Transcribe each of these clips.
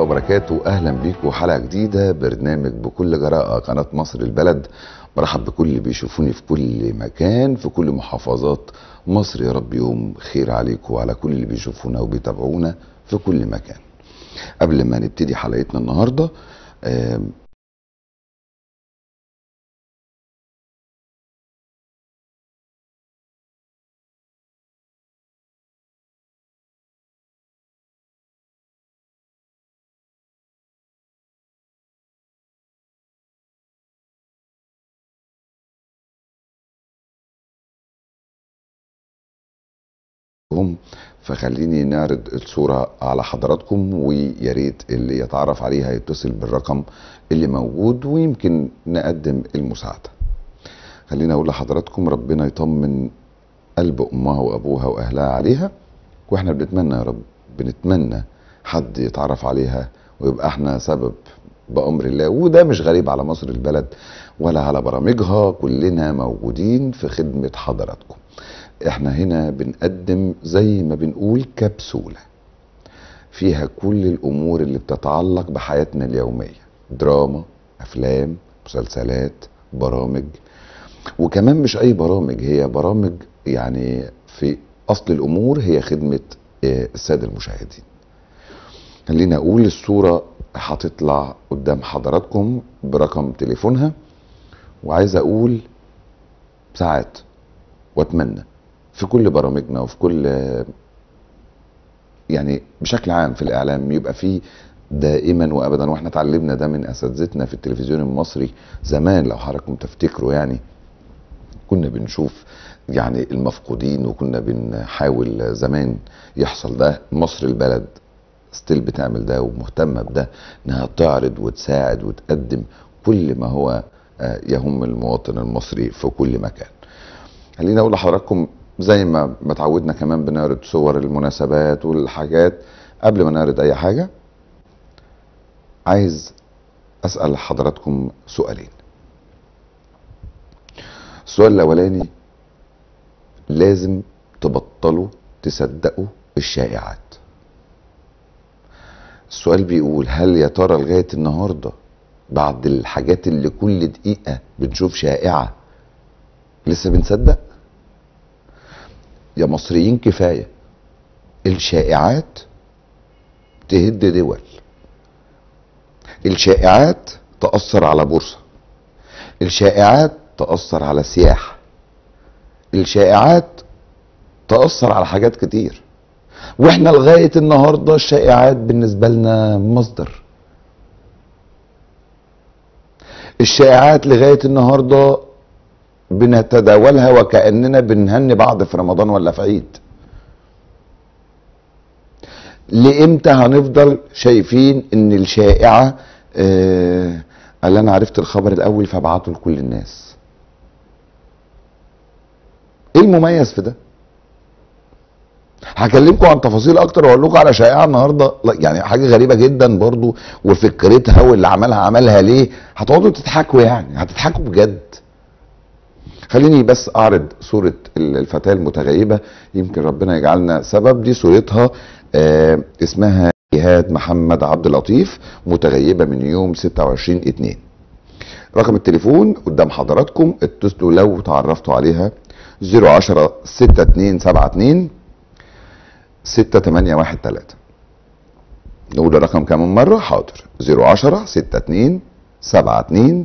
وبركاته. اهلا بيكم حلقه جديده برنامج بكل جراءه قناه مصر البلد. برحب بكل اللي بيشوفوني في كل مكان في كل محافظات مصر. يا رب يوم خير عليكم وعلى كل اللي بيشوفونا وبيتابعونا في كل مكان. قبل ما نبتدي حلقتنا النهارده فخليني نعرض الصورة على حضراتكم، ويا ريت اللي يتعرف عليها يتصل بالرقم اللي موجود ويمكن نقدم المساعدة. خليني اقول لحضراتكم ربنا يطمن قلب امها وابوها واهلها عليها، واحنا بنتمنى يا رب بنتمنى حد يتعرف عليها ويبقى احنا سبب بأمر الله. وده مش غريب على مصر البلد ولا على برامجها، كلنا موجودين في خدمة حضراتكم. احنا هنا بنقدم زي ما بنقول كبسولة فيها كل الامور اللي بتتعلق بحياتنا اليومية، دراما، افلام، مسلسلات، برامج. وكمان مش اي برامج، هي برامج يعني في اصل الامور هي خدمة السادة المشاهدين. خلينا اقول الصورة هتطلع قدام حضراتكم برقم تليفونها، وعايز اقول ساعات واتمنى في كل برامجنا وفي كل يعني بشكل عام في الاعلام يبقى فيه دائما وابدا، واحنا اتعلمنا ده من اساتذتنا في التلفزيون المصري زمان. لو حضراتكم تفتكروا يعني كنا بنشوف يعني المفقودين، وكنا بنحاول زمان يحصل ده. مصر البلد ستيل بتعمل ده ومهتمة بده، انها تعرض وتساعد وتقدم كل ما هو يهم المواطن المصري في كل مكان. خليني اقول لحضراتكم زي ما اتعودنا كمان بنعرض صور المناسبات والحاجات. قبل ما نعرض اي حاجة عايز اسأل حضراتكم سؤالين. السؤال الاولاني، لازم تبطلوا تصدقوا الشائعات. السؤال بيقول هل يا ترى لغاية النهاردة بعد الحاجات اللي كل دقيقة بنشوف شائعة لسه بنصدق؟ يا مصريين كفاية، الشائعات تهد دول، الشائعات تأثر على بورصة، الشائعات تأثر على سياحة، الشائعات تأثر على حاجات كتير. واحنا لغاية النهاردة الشائعات بالنسبة لنا مصدر. الشائعات لغاية النهاردة بنتداولها وكأننا بنهني بعض في رمضان ولا في عيد. لإمتى هنفضل شايفين ان الشائعة قال انا عرفت الخبر الاول فابعته لكل الناس؟ ايه المميز في ده؟ هكلمكم عن تفاصيل اكتر واقول لكم على شائعه النهارده يعني حاجه غريبه جدا برضو، وفكرتها واللي عملها ليه. هتقعدوا تضحكوا، يعني هتضحكوا بجد. خليني بس اعرض صورة الفتاة المتغيبة، يمكن ربنا يجعلنا سبب. دي صورتها اسمها جهاد محمد عبد اللطيف، متغيبة من يوم 26/2. رقم التليفون قدام حضراتكم، اتصلوا لو تعرفتوا عليها 010 6272 6813. نقول الرقم كمان مرة، حاضر، 010 6272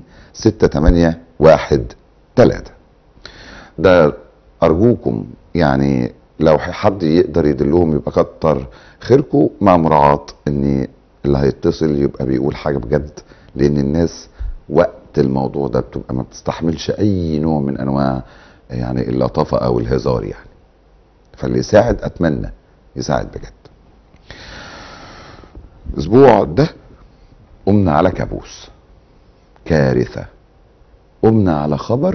6813. ده ارجوكم يعني لو حد يقدر يدلهم يبقى كتر خيركم، مع مراعاة ان اللي هيتصل يبقى بيقول حاجة بجد، لان الناس وقت الموضوع ده بتبقى ما بتستحملش اي نوع من انواع يعني اللطافة او الهزار يعني. فاللي يساعد اتمنى يساعد بجد. الاسبوع ده قمنا على كابوس، كارثة. قمنا على خبر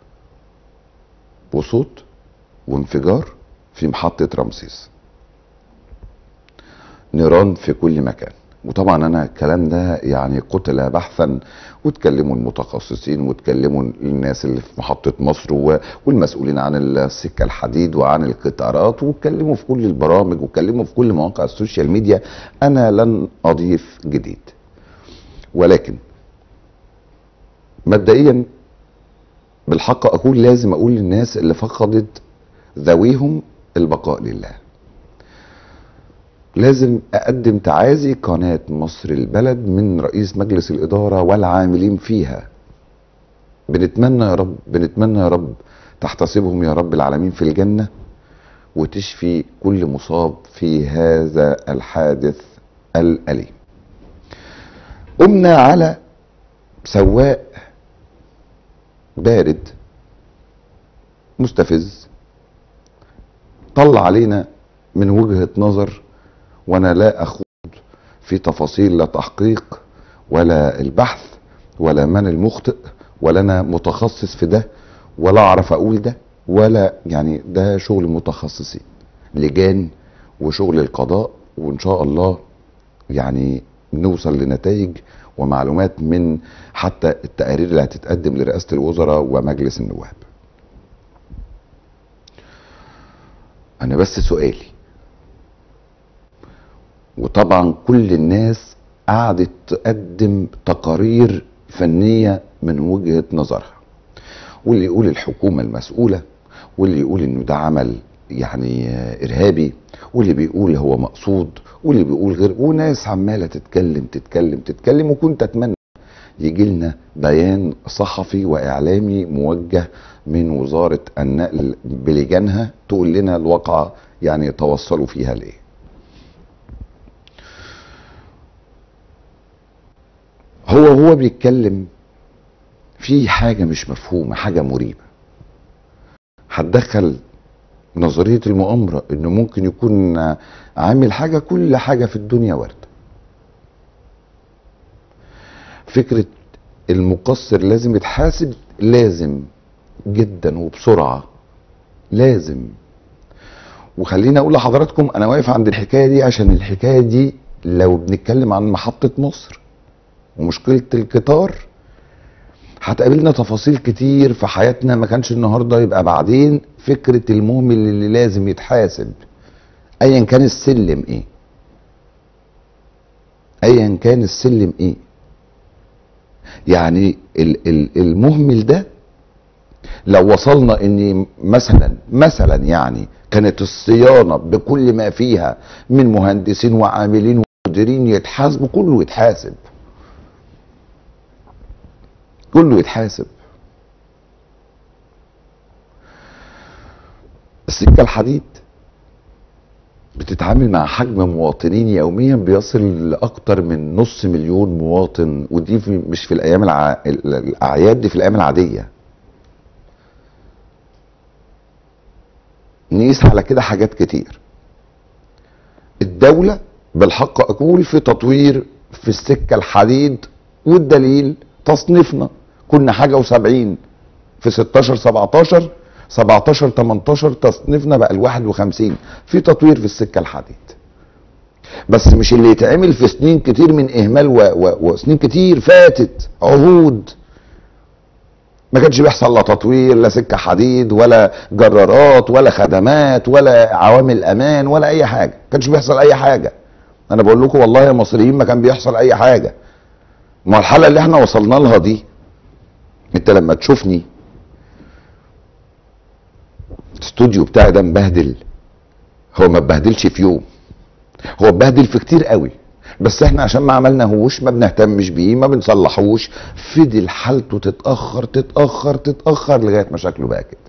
وصوت وانفجار في محطة رمسيس، نيران في كل مكان، وطبعا انا الكلام ده يعني قتل بحثا، واتكلموا المتخصصين واتكلموا الناس اللي في محطة مصر والمسؤولين عن السكة الحديد وعن القطارات، واتكلموا في كل البرامج واتكلموا في كل مواقع السوشيال ميديا. انا لن اضيف جديد، ولكن مبدئيا بالحق اقول لازم اقول للناس اللي فقدت ذويهم البقاء لله. لازم اقدم تعازي قناة مصر البلد من رئيس مجلس الادارة والعاملين فيها. بنتمنى يا رب، بنتمنى يا رب تحتسبهم يا رب العالمين في الجنة، وتشفي كل مصاب في هذا الحادث الأليم. قمنا على سواق بارد مستفز طلع علينا من وجهة نظر، وانا لا اخوض في تفاصيل لا تحقيق ولا البحث ولا من المخطئ، ولا انا متخصص في ده ولا اعرف اقول ده، ولا يعني ده شغل متخصصين لجان وشغل القضاء، وان شاء الله يعني نوصل لنتائج ومعلومات من حتى التقارير اللي هتتقدم لرئاسة الوزراء ومجلس النواب. انا بس سؤالي، وطبعا كل الناس قعدت تقدم تقارير فنية من وجهة نظرها، واللي يقول الحكومة المسؤولة، واللي يقول انه ده عمل يعني ارهابي، واللي بيقول هو مقصود، واللي بيقول غير، وناس عمالة تتكلم. وكنت اتمنى يجي لنا بيان صحفي واعلامي موجه من وزارة النقل بلجانها تقول لنا الواقعة يعني توصلوا فيها لايه. هو بيتكلم في حاجة مش مفهومة، حاجة مريبة. هتدخل نظرية المؤامرة انه ممكن يكون عامل حاجة، كل حاجة في الدنيا واردة. فكرة المقصر لازم يتحاسب، لازم جدا وبسرعة، لازم. وخليني اقول لحضراتكم انا واقف عند الحكاية دي عشان الحكاية دي لو بنتكلم عن محطة مصر ومشكلة القطار هتقابلنا تفاصيل كتير في حياتنا، ما كانش النهاردة يبقى بعدين. فكرة المهمل اللي لازم يتحاسب ايا كان السلم ايه، ايا كان السلم ايه. يعني المهمل ده لو وصلنا ان مثلا يعني كانت الصيانة بكل ما فيها من مهندسين وعاملين ومديرين يتحاسبوا، كله يتحاسب، كله يتحاسب. السكة الحديد بتتعامل مع حجم مواطنين يوميا بيصل لاكتر من 500,000 مواطن، ودي مش في الايام الاعياد، دي في الايام العادية. نقيس على كده حاجات كتير. الدولة بالحق اقول في تطوير في السكة الحديد، والدليل تصنيفنا كنا حاجة و70 في 16 17 18 تصنيفنا بقى ال51 في تطوير في السكة الحديد. بس مش اللي يتعمل في سنين كتير من اهمال وسنين كتير فاتت، عهود ما كانش بيحصل لا تطوير، لا سكة حديد ولا جرارات ولا خدمات ولا عوامل امان ولا اي حاجة، ما كانش بيحصل اي حاجة. انا بقول لكم والله يا مصريين ما كان بيحصل اي حاجة. ما الحالة اللي احنا وصلنا لها دي، انت لما تشوفني الاستوديو بتاعي ده مبهدل، هو ما اتبهدلش في يوم، هو اتبهدل في كتير قوي، بس احنا عشان ما عملناهوش، ما بنهتمش بيه، ما بنصلحوش، فضل حالته تتاخر لغايه ما شكله بقى كده.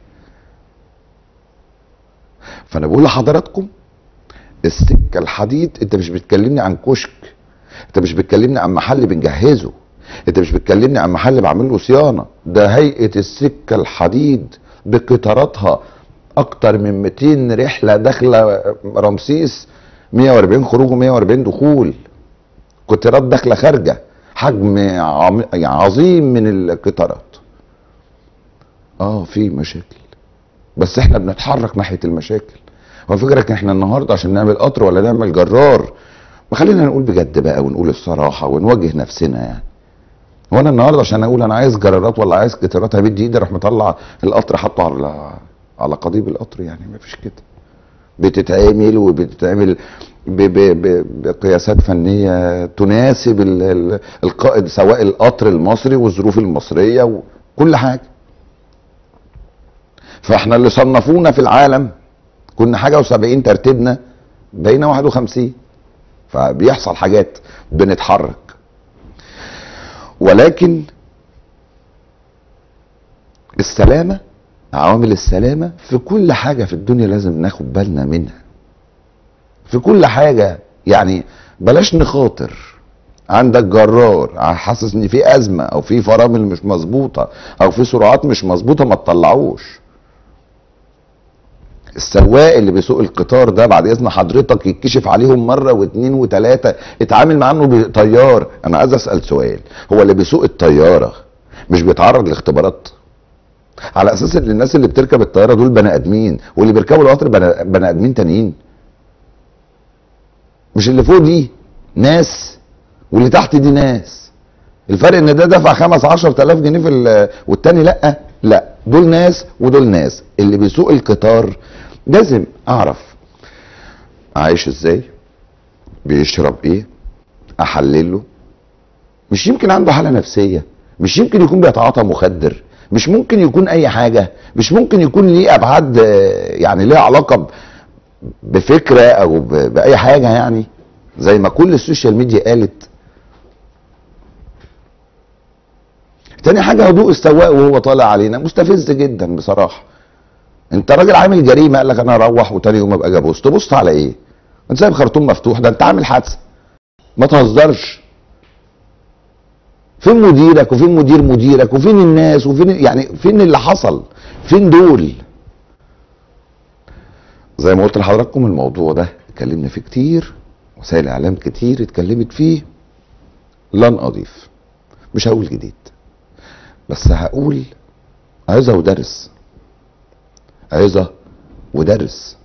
فانا بقول لحضراتكم السكه الحديد، انت مش بتكلمني عن كشك، انت مش بتكلمني عن محل بنجهزه، انت مش بتكلمني عن محل بعمل له صيانه، ده هيئه السكه الحديد بقطاراتها اكتر من 200 رحله داخله رمسيس، 140 خروج و140 دخول، قطارات داخله خارجه، حجم عظيم من القطارات. في مشاكل، بس احنا بنتحرك ناحيه المشاكل. هو فكرك احنا النهارده عشان نعمل قطر ولا نعمل جرار ما خلينا نقول بجد بقى ونقول الصراحه ونواجه نفسنا يعني. وانا النهارده عشان اقول انا عايز جرارات ولا عايز قطارات همد ايدي اروح مطلع القطر حاطه على قضيب القطر؟ يعني ما فيش كده. بتتعمل وبتتعمل بقياسات فنيه تناسب القائد، سواء القطر المصري والظروف المصريه وكل حاجه. فاحنا اللي صنفونا في العالم كنا حاجه و70، ترتيبنا بقينا 51. فبيحصل حاجات بنتحرك، ولكن السلامه، عوامل السلامه في كل حاجه في الدنيا لازم ناخد بالنا منها، في كل حاجه. يعني بلاش نخاطر. عندك جرار حاسس ان في ازمه او في فرامل مش مظبوطه او في سرعات مش مظبوطه، ما تطلعوش. السواق اللي بيسوق القطار ده بعد اذن حضرتك يتكشف عليهم مره واثنين وثلاثه، اتعامل مع انه بطيار. انا عايز اسال سؤال، هو اللي بيسوق الطياره مش بيتعرض لاختبارات؟ على اساس ان الناس اللي بتركب الطياره دول بني ادمين، واللي بيركبوا القطر بني ادمين تانيين. مش اللي فوق دي ناس واللي تحت دي ناس. الفرق ان ده دفع 5-10,000 جنيه والتاني لا، دول ناس ودول ناس. اللي بيسوق القطار لازم اعرف عايش ازاي، بيشرب ايه، احلله. مش يمكن عنده حالة نفسية، مش يمكن يكون بيتعاطى مخدر، مش ممكن يكون اي حاجة، مش ممكن يكون ليه ابعاد يعني ليه علاقة بفكرة او باي حاجة، يعني زي ما كل السوشيال ميديا قالت. تاني حاجة هدوء السواق وهو طالع علينا مستفز جدا بصراحة. انت راجل عامل جريمة، قال لك انا اروح وتاني يوم ابقى اجي ابص. تبص على ايه؟ انت سايب خرطوم مفتوح، ده انت عامل حادثة. ما تهزرش. فين مديرك وفين مدير مديرك وفين الناس وفين يعني فين اللي حصل؟ فين دول؟ زي ما قلت لحضراتكم الموضوع ده اتكلمنا فيه كتير، وسائل اعلام كتير اتكلمت فيه. لن اضيف، مش هقول جديد، بس هقول عظة ودرس. عظة ودرس.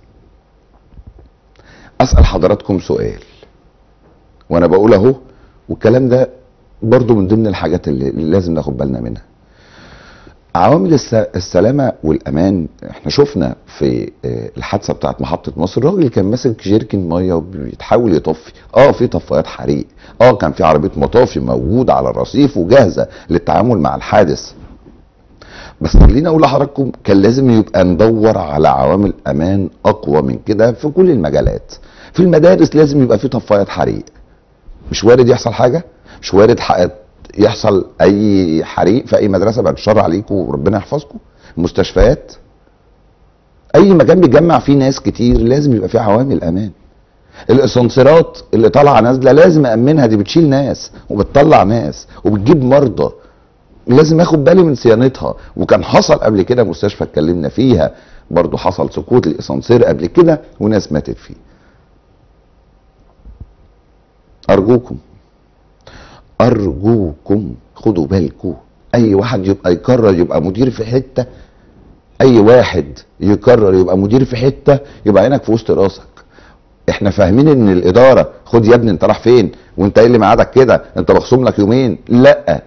اسأل حضراتكم سؤال وانا بقول اهو، والكلام ده برضو من ضمن الحاجات اللي لازم ناخد بالنا منها. عوامل السلامة والامان، احنا شفنا في الحادثة بتاعت محطة مصر، الراجل كان ماسك جيركن مية وبيتحاول يطفي. في طفايات حريق، كان في عربية مطافي موجودة على الرصيف وجاهزة للتعامل مع الحادث. بس خليني اقول لحضراتكم كان لازم يبقى ندور على عوامل امان اقوى من كده في كل المجالات. في المدارس لازم يبقى في طفايات حريق. مش وارد يحصل حاجة، مش وارد يحصل اي حريق في اي مدرسة، بعد الشر عليكم وربنا يحفظكم. مستشفيات، اي مكان بيجمع فيه ناس كتير لازم يبقى فيه عوامل امان. الاسانسيرات اللي طالعه نازله لازم امنها، دي بتشيل ناس وبتطلع ناس وبتجيب مرضى، لازم اخد بالي من صيانتها. وكان حصل قبل كده مستشفى اتكلمنا فيها برضو، حصل سقوط الاسانسير قبل كده وناس ماتت فيه. ارجوكم خدوا بالكم. اي واحد يبقى يقرر يبقى مدير في حته، اي واحد يقرر يبقى مدير في حته، يبقى عينك في وسط راسك. احنا فاهمين ان الاداره، خد يا ابني انت رايح فين وانت ايه اللي ميعادك كده، انت مخصوم لك يومين. لا،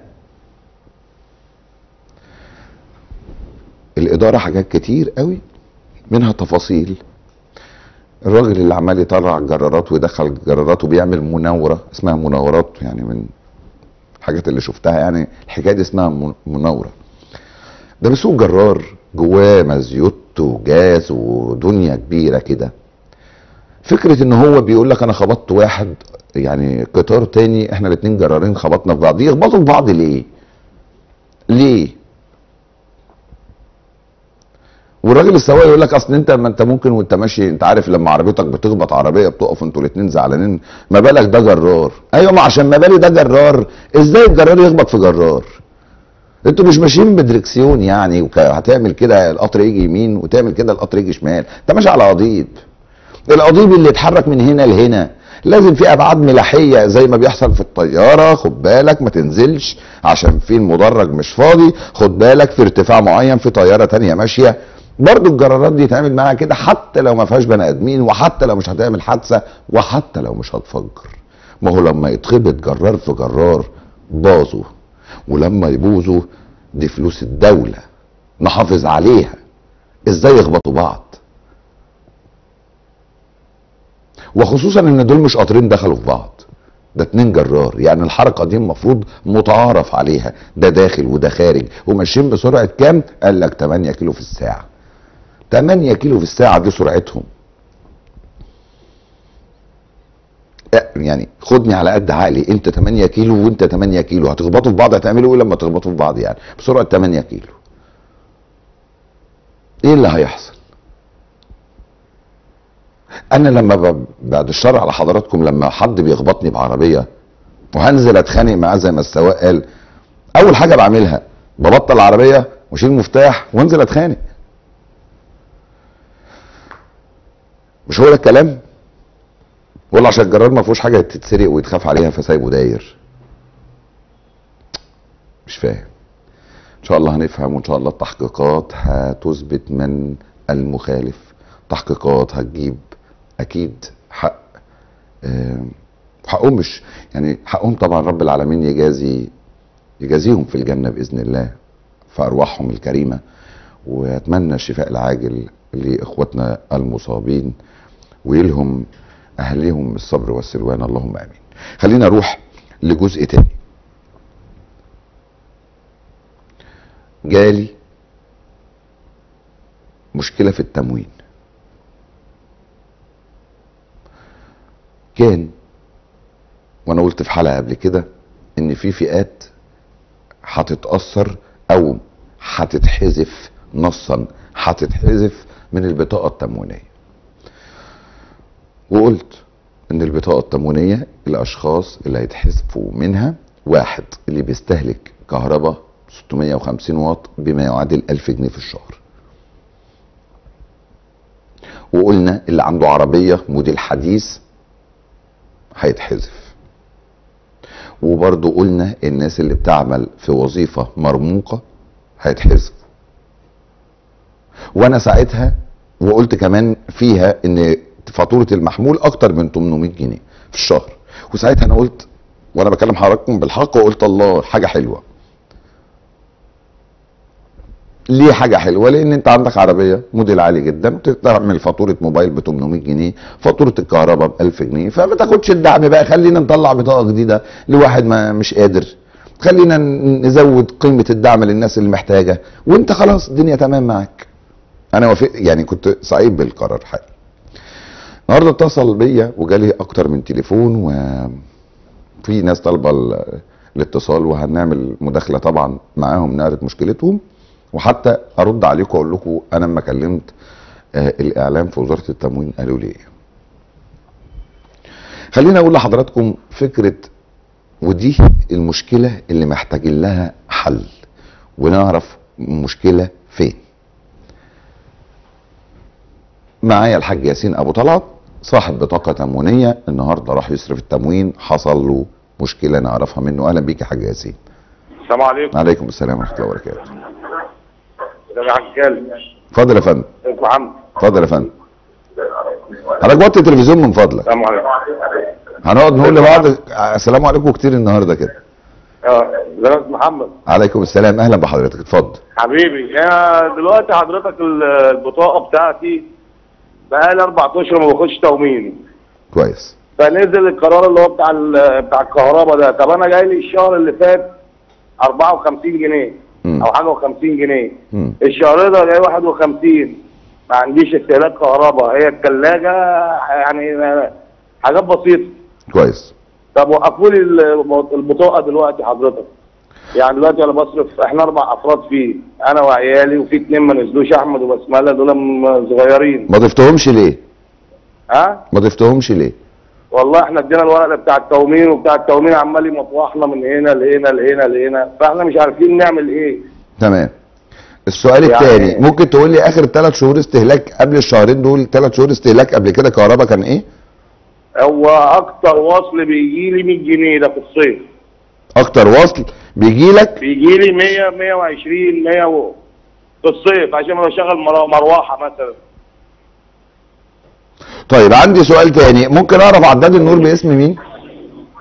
الاداره حاجات كتير قوي منها تفاصيل. الراجل اللي عمال يطلع الجرارات ويدخل الجرارات وبيعمل مناوره، اسمها مناورات، يعني من الحاجات اللي شفتها، يعني الحكايه دي اسمها مناوره. ده بيسوق جرار جواه مازيوت وجاز ودنيا كبيره كده. فكره ان هو بيقول لك انا خبطت واحد، يعني قطار تاني، احنا الاتنين جرارين خبطنا في بعض. يخبطوا في بعض ليه؟ والراجل السواق يقول لك اصل انت، ما انت ممكن وانت ماشي، انت عارف لما عربيتك بتخبط عربيه بتقف انتوا الاتنين زعلانين، ما بالك ده جرار. ايوه، ما عشان ما بالي ده جرار، ازاي الجرار يخبط في جرار؟ انتوا مش ماشيين بدركسيون يعني، هتعمل كده القطر يجي يمين وتعمل كده القطر يجي شمال. انت ماشي على قضيب، القضيب اللي يتحرك من هنا لهنا لازم في ابعاد ملاحيه زي ما بيحصل في الطياره. خد بالك ما تنزلش عشان في المدرج مش فاضي، خد بالك في ارتفاع معين في طياره تانية ماشيه. برضو الجرارات دي يتعمل معاها كده، حتى لو ما فيهاش بني ادمين، وحتى لو مش هتعمل حادثه، وحتى لو مش هتفجر. ما هو لما يتخبط جرار في جرار باظوا، ولما يبوظوا دي فلوس الدولة نحافظ عليها، ازاي يخبطوا بعض؟ وخصوصا ان دول مش قطرين دخلوا في بعض، ده 2 جرار. يعني الحركة دي المفروض متعارف عليها، ده داخل وده خارج، وماشيين بسرعة كام؟ قال لك 8 كيلو في الساعة. 8 كيلو في الساعة دي سرعتهم. يعني خدني على قد عقلي، انت 8 كيلو وانت 8 كيلو، هتخبطوا في بعض، هتعملوا ايه لما تخبطوا في بعض؟ يعني بسرعة 8 كيلو ايه اللي هيحصل؟ انا لما بعد الشر على حضراتكم، لما حد بيخبطني بعربية وهنزل اتخانق معاه زي ما السواق قال، اول حاجة بعملها ببطل العربية واشيل المفتاح وانزل اتخانق. مش هو ده الكلام؟ ولا عشان الجرار ما فيهوش حاجه تتسرق ويتخاف عليها فسايبه داير؟ مش فاهم. ان شاء الله هنفهم، وان شاء الله التحقيقات هتثبت من المخالف، تحقيقات هتجيب اكيد حق حقهم، مش يعني حقهم طبعا رب العالمين يجازيهم في الجنه باذن الله في ارواحهم الكريمه. واتمنى الشفاء العاجل لاخواتنا المصابين، ويلهم اهليهم الصبر والسلوان، اللهم امين. خلينا نروح لجزء تاني. جالي مشكلة في التموين. كان وانا قلت في حلقة قبل كده ان في فئات هتتأثر او هتتحذف نصا، هتتحذف من البطاقة التموينية. وقلت ان البطاقة التموينية الاشخاص اللي هيتحذفوا منها: واحد اللي بيستهلك كهرباء 650 واط بما يعادل 1000 جنيه في الشهر. وقلنا اللي عنده عربية موديل حديث هيتحذف. وبرضو قلنا الناس اللي بتعمل في وظيفة مرموقة هيتحذف. وانا ساعتها وقلت كمان فيها ان فاتورة المحمول اكتر من 800 جنيه في الشهر. وساعتها انا قلت وانا بكلم حضراتكم بالحق، وقلت الله حاجة حلوة. ليه حاجة حلوة؟ لان انت عندك عربية موديل عالي جدا، بتعمل فاتورة موبايل ب 800 جنيه، فاتورة الكهرباء ب 1000 جنيه، فما تاخدش الدعم بقى. خلينا نطلع بطاقة جديدة لواحد ما مش قادر، خلينا نزود قيمة الدعم للناس اللي محتاجة، وانت خلاص الدنيا تمام معاك. انا وافق، يعني كنت سعيد بالقرار حقيقي. النهارده اتصل بيا وجالي اكتر من تليفون، وفي ناس طالبه الاتصال، وهنعمل مداخله طبعا معاهم نعرض مشكلتهم، وحتى ارد عليكم واقول لكم انا لما كلمت الاعلام في وزاره التموين قالوا لي ايه. خليني اقول لحضراتكم فكره، ودي المشكله اللي محتاجين لها حل، ونعرف المشكله فين. معايا الحاج ياسين ابو طلعت صاحب بطاقه تموينيه، النهارده راح يصرف التموين، حصل له مشكله نعرفها منه. اهلا بيك يا حاج ياسين. السلام عليكم. وعليكم السلام ورحمه الله وبركاته. يا حاج. اتفضل يا فندم. ازيك يا محمد؟ اتفضل يا فندم. حضرتك وطي التلفزيون من فضلك. السلام عليكم. هنقعد نقول لبعض السلام عليكم كتير النهارده كده. ازيك يا محمد؟ عليكم السلام، اهلا بحضرتك، اتفضل. حبيبي، انا دلوقتي حضرتك البطاقه بتاعتي بقالي 4 اشهر ما باخدش تموين. كويس. فنزل القرار اللي هو بتاع الكهرباء ده. طب انا جاي لي الشهر اللي فات 54 جنيه او حاجه و50 جنيه. الشهر ده جاي 51. ما عنديش استهلاك كهرباء، هي الثلاجه يعني حاجات بسيطه. كويس. طب وقفوا لي البطاقه دلوقتي حضرتك. يعني دلوقتي انا بصرف، احنا 4 افراد فيه، انا وعيالي، وفي 2 ما نزلوش، احمد وبسمله، دول صغيرين. ما ضفتهمش ليه؟ ها؟ ما ضفتهمش ليه؟ والله احنا ادينا الورق بتاع التومين، وبتاع التومين عمال يمطوحنا من هنا لهنا لهنا لهنا، فاحنا مش عارفين نعمل ايه. تمام. السؤال الثاني، ممكن تقول لي اخر 3 شهور استهلاك قبل الشهرين دول، 3 شهور استهلاك قبل كده كهرباء كان ايه؟ هو اكتر وصل بيجي لي 100 جنيه ده في الصيف. اكتر وصل بيجي لك؟ بيجي لي 100 120 100 في الصيف، عشان ما بشغل مروحه مثلا. طيب عندي سؤال تاني، ممكن اعرف عداد النور باسم مين؟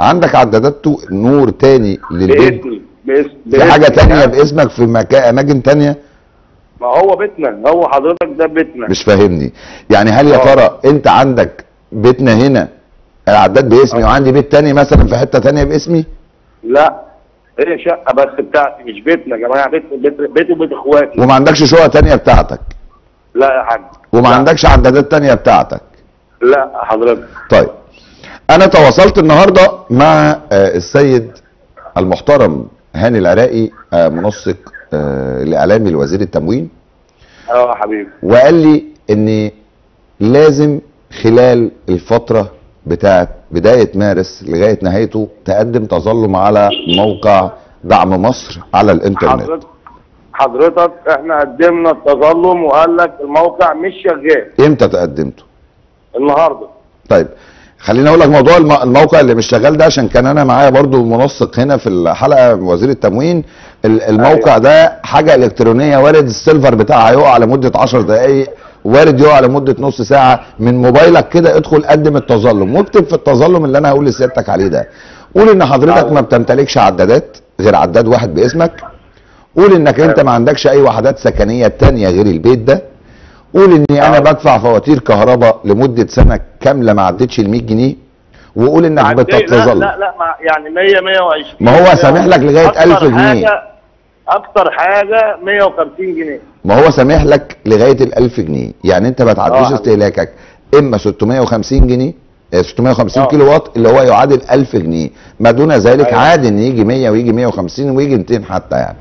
عندك عدادات نور تاني للبيت؟ باسمي في حاجه تانيه باسمك في اماكن تانيه؟ ما هو بيتنا، هو حضرتك ده بيتنا. مش فاهمني يعني، هل يا ترى انت عندك بيتنا هنا العداد باسمي وعندي بيت تاني مثلا في حته تانيه باسمي؟ لا، هي شقه بس بتاعتي، مش بيتنا يا جماعه، بيتي وبيت اخواتي. وما عندكش شقه تانيه بتاعتك؟ لا يا حاج. وما عندكش عدادات تانيه بتاعتك؟ لا حضرتك. طيب انا تواصلت النهارده مع السيد المحترم هاني العراقي، منسق الاعلامي لوزير التموين. يا حبيبي. وقال لي ان لازم خلال الفتره بتاعت بدايه مارس لغايه نهايته تقدم تظلم على موقع دعم مصر على الانترنت. حضرتك احنا قدمنا التظلم وقال لك الموقع مش شغال. امتى تقدمته؟ النهارده. طيب خليني اقول لك موضوع الموقع اللي مش شغال ده، عشان كان انا معايا برضو منسق هنا في الحلقه وزير التموين. الموقع ده حاجه الكترونيه، وارد السيرفر بتاعها يقع لمده 10 دقائق، وارد يقع لمده نص ساعه. من موبايلك كده ادخل قدم التظلم واكتب في التظلم اللي انا هقول لسيادتك عليه ده. قول ان حضرتك ما بتمتلكش عدادات غير عداد واحد باسمك. قول انك انت ما عندكش اي وحدات سكنيه تانيه غير البيت ده. قول اني انا بدفع فواتير كهرباء لمده سنه كامله ما عدتش ال 100 جنيه. وقول انك بتتظلم. لا يعني 100 120. ما هو سامح لك لغايه 1000 جنيه. اكتر حاجه 150 جنيه. ما هو سامح لك لغايه ال 1000 جنيه، يعني انت ما تعديش استهلاكك اما 650 جنيه 650 كيلو وات اللي هو يعادل 1000 جنيه. ما دون ذلك عادي ان يجي 100 ويجي 150 ويجي 200 حتى يعني.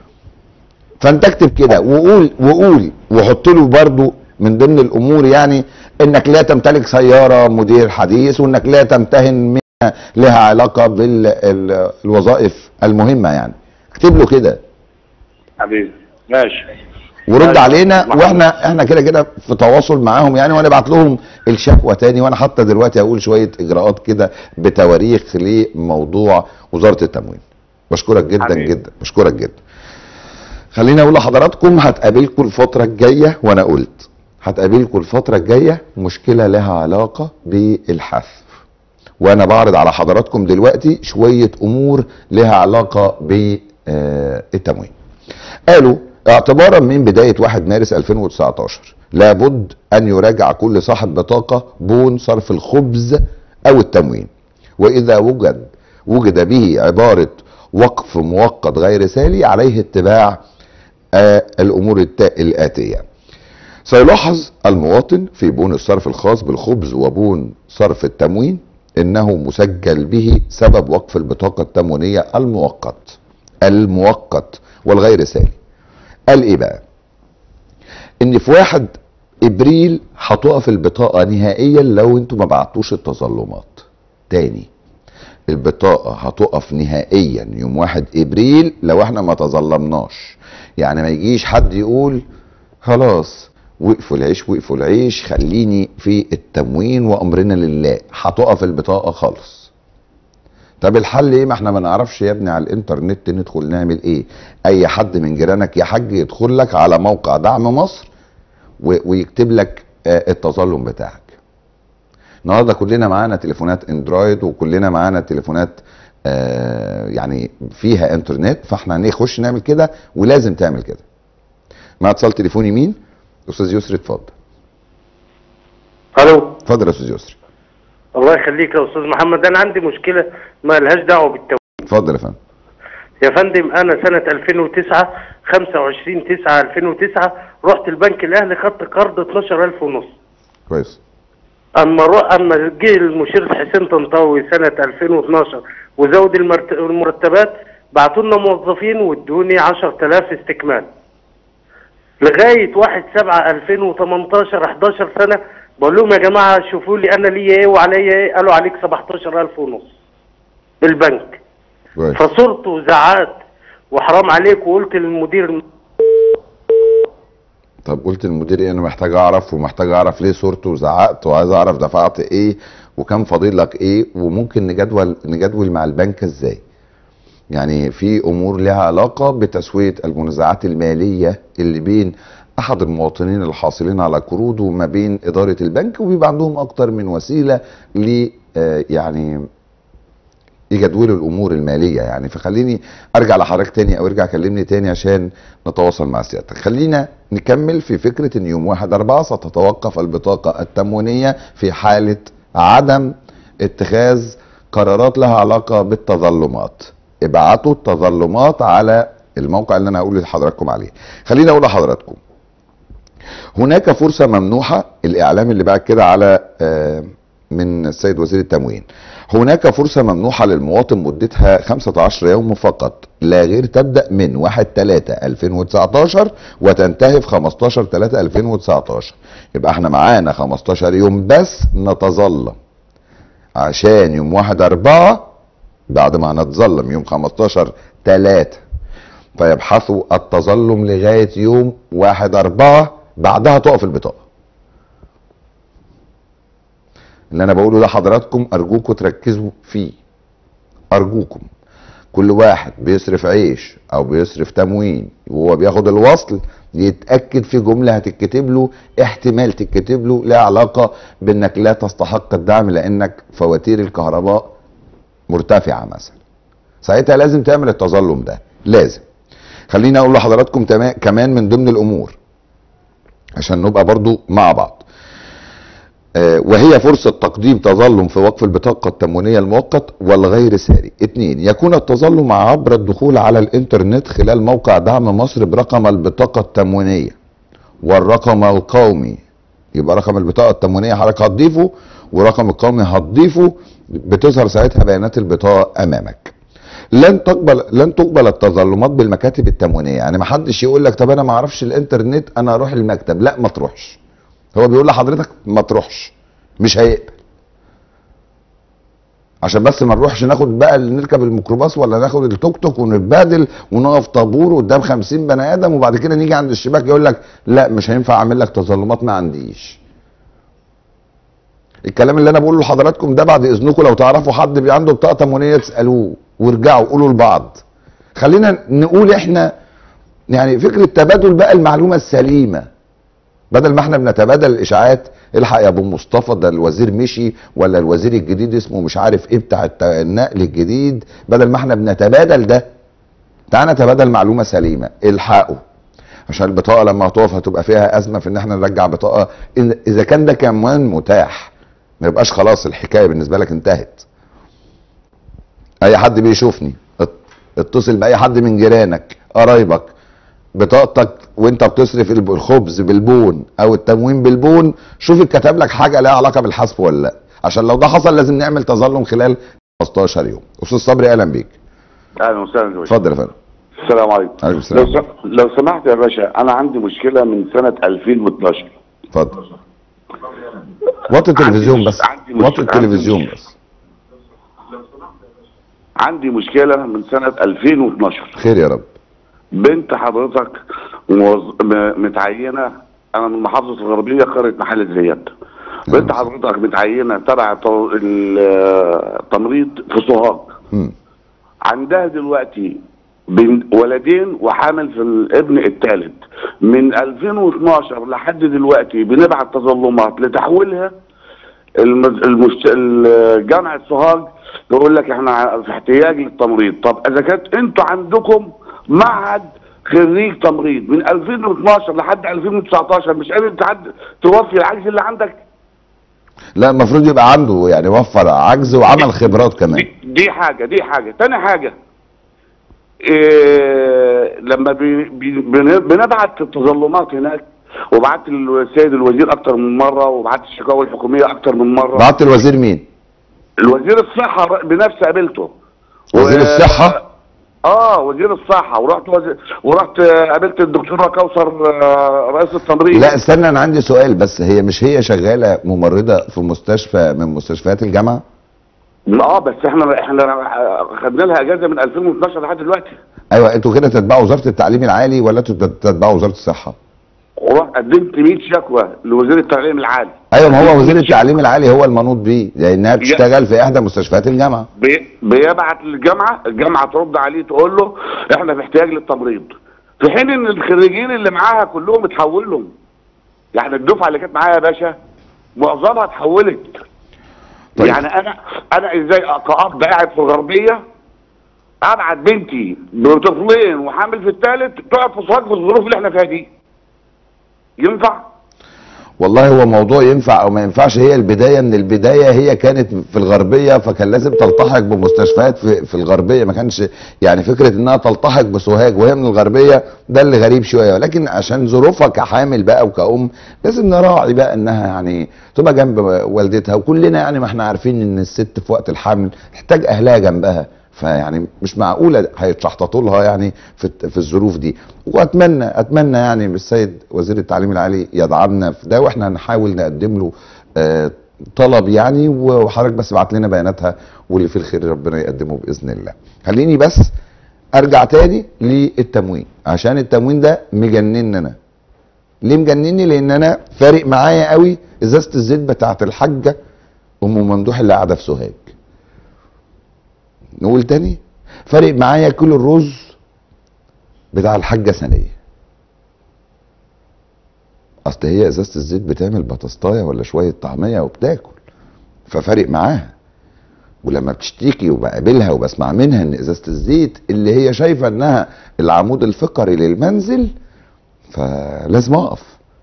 فانت اكتب كده وقول وحط له برضو من ضمن الامور يعني انك لا تمتلك سياره موديل حديث، وانك لا تمتهن منها لها علاقه بالوظائف المهمه يعني. اكتب له كده حبيبي. ماشي. ورد علينا، واحنا كده كده في تواصل معاهم يعني، وانا ابعت لهم الشكوى تاني. وانا حتى دلوقتي هقول شويه اجراءات كده بتواريخ لموضوع وزاره التموين. بشكرك جدا حبيبي. جدا بشكرك جدا. خليني اقول لحضراتكم هتقابلكم الفتره الجايه، وانا قلت هتقابلكم الفتره الجايه مشكله لها علاقه بالحذف، وانا بعرض على حضراتكم دلوقتي شويه امور لها علاقه بالتموين. قالوا اعتبارا من بدايه 1 مارس 2019 لابد ان يراجع كل صاحب بطاقه بون صرف الخبز او التموين، واذا وجد به عباره وقف مؤقت غير سالي عليه اتباع الامور الاتيه. سيلاحظ المواطن في بون الصرف الخاص بالخبز وبون صرف التموين انه مسجل به سبب وقف البطاقه التموينيه المؤقت والغير سالي. قال ايه بقى؟ ان في 1 ابريل هتقف البطاقه نهائيا لو انتوا ما بعتوش التظلمات. تاني، البطاقه هتقف نهائيا يوم 1 ابريل لو احنا ما تظلمناش. يعني ما يجيش حد يقول خلاص وقفوا العيش خليني في التموين وامرنا لله. هتقف البطاقه خالص. طب الحل ايه؟ ما احنا ما نعرفش يا ابني على الانترنت ندخل نعمل ايه؟ اي حد من جيرانك يا حاج يدخل لك على موقع دعم مصر ويكتب لك التظلم بتاعك. النهارده كلنا معانا تليفونات اندرويد، وكلنا معانا تليفونات يعني فيها انترنت، فاحنا نخش نعمل كده ولازم تعمل كده. مع اتصال تليفوني مين؟ استاذ يسري اتفضل. الو. اتفضل يا استاذ يسري. الله يخليك يا استاذ محمد، انا عندي مشكله ما لهاش دعوه بالتموين. اتفضل يا فندم. يا فندم انا سنه 2009 25/9/2009 رحت البنك الاهلي خدت قرض 12,000 ونص. كويس. اما جه المشير حسين طنطاوي سنه 2012 وزود المرتبات، بعتوا لنا موظفين وادوني 10,000 استكمال. لغايه 1/7/2018 11 سنه بقول لهم يا جماعه شوفوا لي انا ليا ايه وعليا ايه. قالوا عليك 17,000 ونص بالبنك. فصرت وزعقت وحرام عليك، وقلت للمدير. طب قلت للمدير ايه؟ انا محتاج اعرف، ومحتاج اعرف ليه صرت وزعقت، وعايز اعرف دفعت ايه وكم فاضل لك ايه، وممكن نجدول مع البنك ازاي. يعني في امور لها علاقه بتسويه المنازعات الماليه اللي بين احد المواطنين الحاصلين على قروض وما بين اداره البنك، وبيبقى عندهم اكتر من وسيله ل يعني يجدولوا الامور الماليه يعني. فخليني ارجع لحضرتك تاني او ارجع كلمني تاني عشان نتواصل مع سيادتك. خلينا نكمل في فكره ان يوم 1/4 ستتوقف البطاقه التموينيه في حاله عدم اتخاذ قرارات لها علاقه بالتظلمات. ابعتوا التظلمات على الموقع اللي انا هقول لحضراتكم عليه. خليني اقول لحضراتكم هناك فرصه ممنوحه، الاعلام اللي بعد كده على من السيد وزير التموين، هناك فرصة ممنوحة للمواطن مدتها 15 يوم فقط لا غير، تبدأ من 1/3/2019 وتنتهي في 15/3/2019. يبقى احنا معانا 15 يوم بس نتظلم، عشان يوم 1/4 بعد ما هنتظلم يوم 15/3 فيبحثوا التظلم لغاية يوم 1/4 بعدها تقف البطاقة. اللي انا بقوله ده حضراتكم ارجوكم تركزوا فيه، ارجوكم. كل واحد بيصرف عيش او بيصرف تموين وهو بياخد الوصل يتاكد في جمله هتتكتب له، احتمال تتكتب له لها علاقه بانك لا تستحق الدعم لانك فواتير الكهرباء مرتفعه مثلا، ساعتها لازم تعمل التظلم ده، لازم. خليني اقول لحضراتكم كمان من ضمن الامور عشان نبقى برضو مع بعض، وهي فرصة تقديم تظلم في وقف البطاقة التموينية المؤقت والغير ساري. 2، يكون التظلم عبر الدخول على الانترنت خلال موقع دعم مصر برقم البطاقة التموينية والرقم القومي. يبقى رقم البطاقة التموينية حضرتك هتضيفه ورقم القومي هتضيفه، بتظهر ساعتها بيانات البطاقة امامك. لن تقبل التظلمات بالمكاتب التموينية، يعني ما حدش يقول لك طب انا ما اعرفش الانترنت انا اروح المكتب، لا ما تروحش. هو بيقول لحضرتك ما تروحش، مش هيقبل. عشان بس ما نروحش ناخد بقى نركب الميكروباص ولا ناخد التوك توك ونتبادل ونقف طابور قدام 50 بني ادم وبعد كده نيجي عند الشباك يقول لك لا مش هينفع اعمل لك تظلمات، ما عنديش. الكلام اللي انا بقوله لحضراتكم ده بعد اذنكم لو تعرفوا حد عنده بطاقه تموينيه تسالوه وارجعوا قولوا لبعض. خلينا نقول احنا يعني فكره تبادل بقى المعلومه السليمه، بدل ما احنا بنتبادل الاشاعات. الحق يا ابو مصطفى ده الوزير مشي ولا الوزير الجديد اسمه مش عارف ايه بتاع النقل الجديد، بدل ما احنا بنتبادل ده تعالى نتبادل معلومه سليمه. الحقوا عشان البطاقه لما هتقف هتبقى فيها ازمه في ان احنا نرجع بطاقه، اذا كان ده كمان متاح ما يبقاش خلاص الحكايه بالنسبه لك انتهت. اي حد بيشوفني اتصل باي حد من جيرانك قرايبك، بطاقتك وانت بتصرف الخبز بالبون او التموين بالبون، شوف اتكتب لك حاجه لها علاقه بالحسب ولا لا، عشان لو ده حصل لازم نعمل تظلم خلال 15 يوم. استاذ صبري اهلا بيك. اهلا وسهلا. اتفضل يا فندم. السلام عليكم. عليكم السلام. لو سمحت يا باشا، انا عندي مشكله من سنه 2012. اتفضل. وطي التلفزيون بس، وطي التلفزيون بس. عندي مشكله من سنه 2012. خير يا رب. بنت حضرتك متعينه، انا من محافظه الغربيه قريه محل زياد. بنت حضرتك متعينه تبع التمريض في سوهاج. عندها دلوقتي ولدين وحامل في الابن الثالث. من 2012 لحد دلوقتي بنبعت تظلمات لتحويلها جامعه سوهاج، يقول لك احنا في احتياج للتمريض. طب اذا كانت انتوا عندكم معهد خريج تمريض من 2012 لحد 2019 مش قادر توفي العجز اللي عندك؟ لا المفروض يبقى عنده يعني وفر عجز وعمل خبرات كمان. دي حاجه. تاني حاجه، لما بنبعت التظلمات هناك، وبعت السيد الوزير اكتر من مره، وبعت الشكاوى الحكوميه اكتر من مره. بعت الوزير مين؟ الوزير الصحه بنفسه قابلته. وزير الصحه؟ وزير الصحه، ورحت قابلت الدكتوره كوثر رئيس التمريض. لا استنى انا عندي سؤال بس، مش هي شغاله ممرضه في مستشفى من مستشفيات الجامعه؟ بس احنا خدنا لها اجازه من 2012 لحد دلوقتي. ايوه انتوا كده تتبعوا وزاره التعليم العالي ولا انتوا تتبعوا وزاره الصحه؟ ورحت قدمت 100 شكوى لوزير التعليم العالي. ايوه ما هو وزير التعليم العالي هو المنوط بيه لانها بتشتغل في احدى مستشفيات الجامعه. بيبعت الجامعه ترد عليه تقول له احنا في احتياج للتمريض، في حين ان الخريجين اللي معاها كلهم اتحولوا. يعني الدفعه اللي كانت معايا يا باشا معظمها اتحولت. طيب. يعني انا ازاي كأب قاعد في الغربيه ابعت بنتي بطفلين وحامل في الثالث تقعد في سوهاج في الظروف اللي احنا فيها دي؟ ينفع؟ والله هو موضوع ينفع او ما ينفعش، هي البدايه من البدايه هي كانت في الغربيه، فكان لازم تلتحق بمستشفيات في الغربيه، ما كانش يعني فكره انها تلتحق بسوهاج وهي من الغربيه، ده اللي غريب شويه. ولكن عشان ظروفها كحامل بقى وكأم لازم نراعي بقى انها يعني تبقى جنب والدتها، وكلنا يعني ما احنا عارفين ان الست في وقت الحمل تحتاج اهلها جنبها، فيعني مش معقوله هيتشحططوا لها يعني في الظروف دي. اتمنى يعني السيد وزير التعليم العالي يدعمنا في ده، واحنا هنحاول نقدم له طلب يعني، وحضرتك بس ابعت لنا بياناتها واللي فيه الخير ربنا يقدمه باذن الله. خليني بس ارجع تاني للتموين، عشان التموين ده مجنني انا. ليه مجنني؟ لان انا فارق معايا قوي ازازه الزيت بتاعت الحاجه ام ممدوح اللي قاعده في سوهاج. نقول تاني، فارق معايا كيلو الرز بتاع الحاجه ثانيه. اصل هي ازازه الزيت بتعمل بطاطايه ولا شويه طعميه وبتاكل، ففارق معاها. ولما بتشتكي وبقابلها وبسمع منها ان ازازه الزيت اللي هي شايفه انها العمود الفقري للمنزل، فلازم اقف.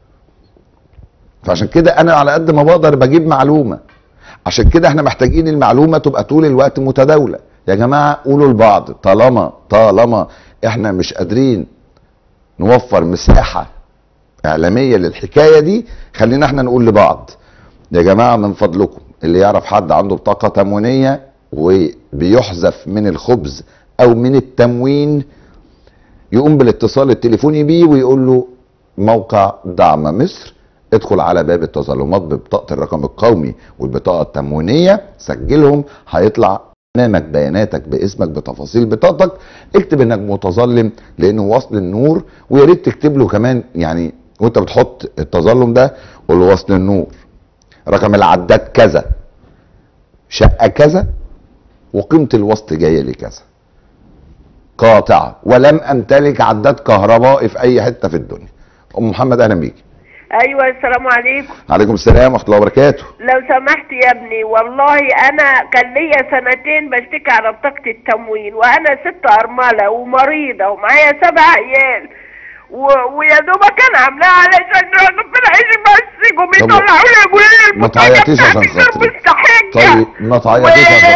فعشان كده انا على قد ما بقدر بجيب معلومه، عشان كده احنا محتاجين المعلومه تبقى طول الوقت متداوله. يا جماعه قولوا لبعض، طالما احنا مش قادرين نوفر مساحه اعلاميه للحكايه دي، خلينا احنا نقول لبعض يا جماعه من فضلكم اللي يعرف حد عنده بطاقه تموينيه وبيحذف من الخبز او من التموين يقوم بالاتصال التليفوني بيه ويقول له موقع دعم مصر، ادخل على باب التظلمات ببطاقه الرقم القومي والبطاقه التموينيه، سجلهم، هيطلع امامك بياناتك باسمك بتفاصيل بطاقتك، اكتب انك متظلم لانه وصل النور، ويا ريت تكتب له كمان يعني وانت بتحط التظلم ده قول له وصل النور، رقم العداد كذا، شقه كذا، وقيمه الوصل جايه لي كذا، قاطعه، ولم امتلك عداد كهربائي في اي حته في الدنيا. ام محمد اهلا بيكي. ايوه السلام عليكم. عليكم السلام ورحمه الله وبركاته. لو سمحت يا ابني، والله انا كان ليا 2 سنين بشتكي على بطاقه التموين، وانا ست ارمله ومريضه ومعايا 7 عيال، ويا دوبك انا عاملاها علشان ربنا يمسك وبيطلعوا لي يقولوا لي ما تعيطيش عشان خاطري. طيب ما تعيطيش عشان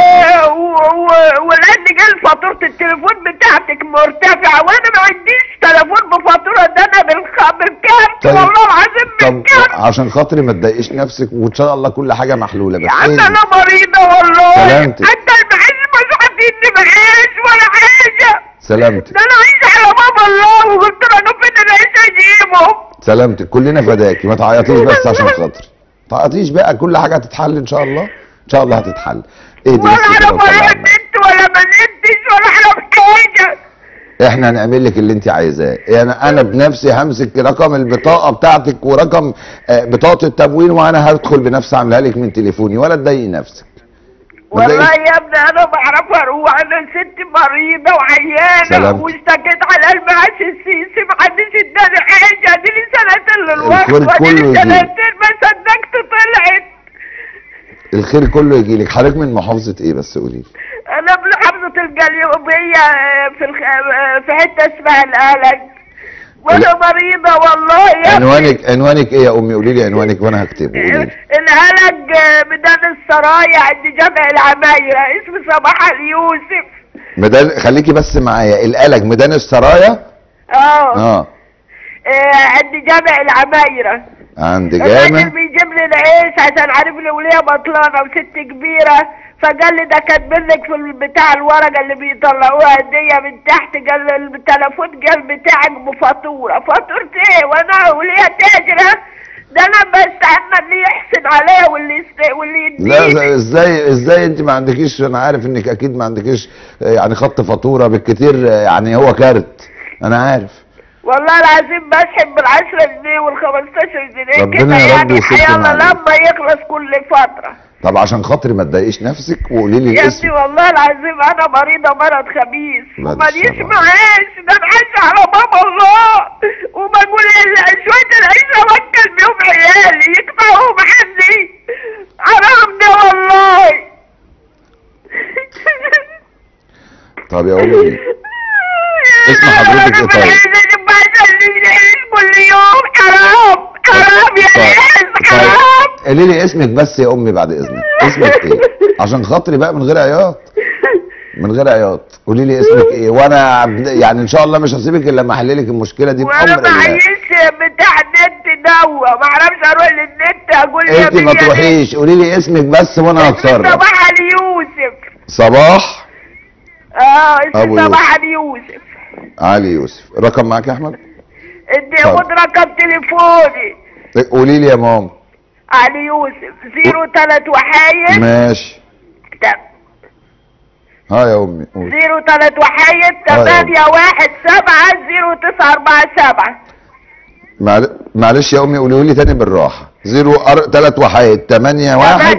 ولان جال فاتوره التليفون بتاعتك مرتفعه، وانا ما عنديش تليفون بفاتوره، ده انا بالكارت. طيب. والله العظيم بالكارت. عشان خاطري ما تضايقيش نفسك، وان شاء الله كل حاجه محلوله. بس انا مريضه والله. سلامتك. حتى المعيش مش عارفين معيش ولا حاجه. سلامتك. ده انا عايشه على باب الله، وقلت له فين العيش اجيبه. سلامتك، كلنا فداكي، ما تعيطيش بس عشان خاطري. ما تعيطيش بقى، كل حاجه هتتحل ان شاء الله، ان شاء الله هتتحل. اهدي ولا انا ولا نمت ولا ما نمتش ولا اعرف حاجه. احنا هنعمل لك اللي انت عايزاه، يعني انا بنفسي همسك رقم البطاقه بتاعتك ورقم بطاقه التموين، وانا هدخل بنفسي اعملها لك من تليفوني، ولا تضايقي نفسك. والله يا ابني انا بعرف اروح، انا ست مريضه وعيانه واشتكيت على المعاش السيسي، ما حدش اداني حاجه، اديني 2 سنين للوقت، واديني 2 سنين ما صدقت طلعت. الخير كله يجي لك. حضرتك من محافظه ايه بس قولي لي؟ انا من محافظه الجليوبيه في حته اسمها القلق، وانا مريضه والله يا عنوانك ايه يا امي؟ قولي لي عنوانك وانا هكتبه. القلق ميدان السرايا عند جامع العمايره، اسمي صباح اليوسف. ميدان، خليكي بس معايا، القلق ميدان السرايا. عند جامع العمايره. عند جامع. الراجل بيجيب لي العيش عشان عارف لي وليه بطلانه وست كبيره، فقال لي ده كاتب لك في بتاع الورقه اللي بيطلعوها هديه من تحت، قال لي التليفون قال بتاعك بفاتوره. فاتوره ايه وانا وليه تاجره؟ ده انا بستنى اللي يحسن عليا واللي يديني. لا ازاي انت ما عندكيش؟ انا عارف انك اكيد ما عندكيش يعني خط فاتوره بالكتير، يعني هو كارت، انا عارف. والله العظيم بسحب بال10 جنيه وال15 جنيه كده يعني حيالله لما يخلص كل فتره. طب عشان خاطري ما تضايقيش نفسك وقولي لي الاسم. يا ابني والله العظيم انا مريضه مرض خبيث وماليش معاش، ده انا عايشه على باب الله، وبقول شويه العيشه اوكل بيهم عيالي يقطعوهم عني، حرام ده والله. طب يا امي اسم حضرتك ايه طيب؟ كل يوم حرام يا ناس حرام. قولي لي اسمك بس يا امي بعد اذنك، اسمك ايه؟ عشان خاطري بقى من غير عياط، من غير عياط. قولي لي اسمك ايه وانا يعني ان شاء الله مش هسيبك الا لما احل لك المشكله دي بامر الله. وانا معيش بتاع النت دوا، ما اعرفش اروح للنت اقول يا انت ما تروحيش، قولي لي اسمك بس وانا هتصرف. صباح علي يوسف. صباح؟ اسمي صباح علي يوسف. علي يوسف. رقم معاك يا احمد؟ ادي خد رقم تليفوني. قولي لي يا ماما. علي يوسف 03 وحايد. ماشي. ها يا امي قولي. 03 وحايد 817 0947. معلش يا امي قولي لي تاني بالراحه. 03 وحيد 817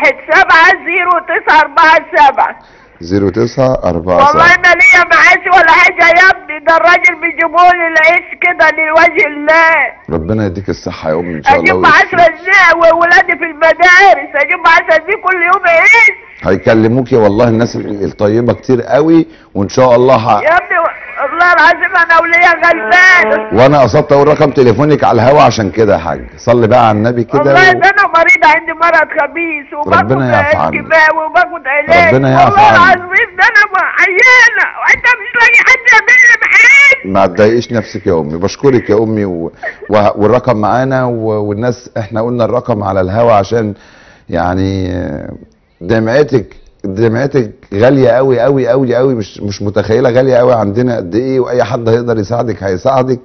0947. 0947. والله ما ليا معاش ولا حاجه يا ابني، ده الراجل بيجيبوا لي العيش كده لوجه الله. ربنا يديك الصحه يا امي ان شاء الله. اجيب 10 جنيه وولادي في المدارس، اجيب 10 جنيه كل يوم عيش. هيكلموكي والله الناس الطيبه كتير قوي وان شاء الله يا ابني والله العظيم انا وليا غلبان. وانا قصدت اقول رقم تليفونك على الهوا عشان كده يا حاج. صلي بقى على النبي كده. والله ده انا مريضه، عندي مرض خبيث وباخد كيماوي وباخد علاج. ربنا يعفو عنك. والله العظيم ده انا عيانه وانت مش لاقي حد يعمل لي معاك. ما تضايقيش نفسك يا امي. بشكرك يا امي والرقم معانا والناس احنا قلنا الرقم على الهوا عشان يعني دمعتك غاليه قوي قوي قوي قوي، مش متخيله غاليه قوي عندنا قد ايه، واي حد هيقدر يساعدك هيساعدك.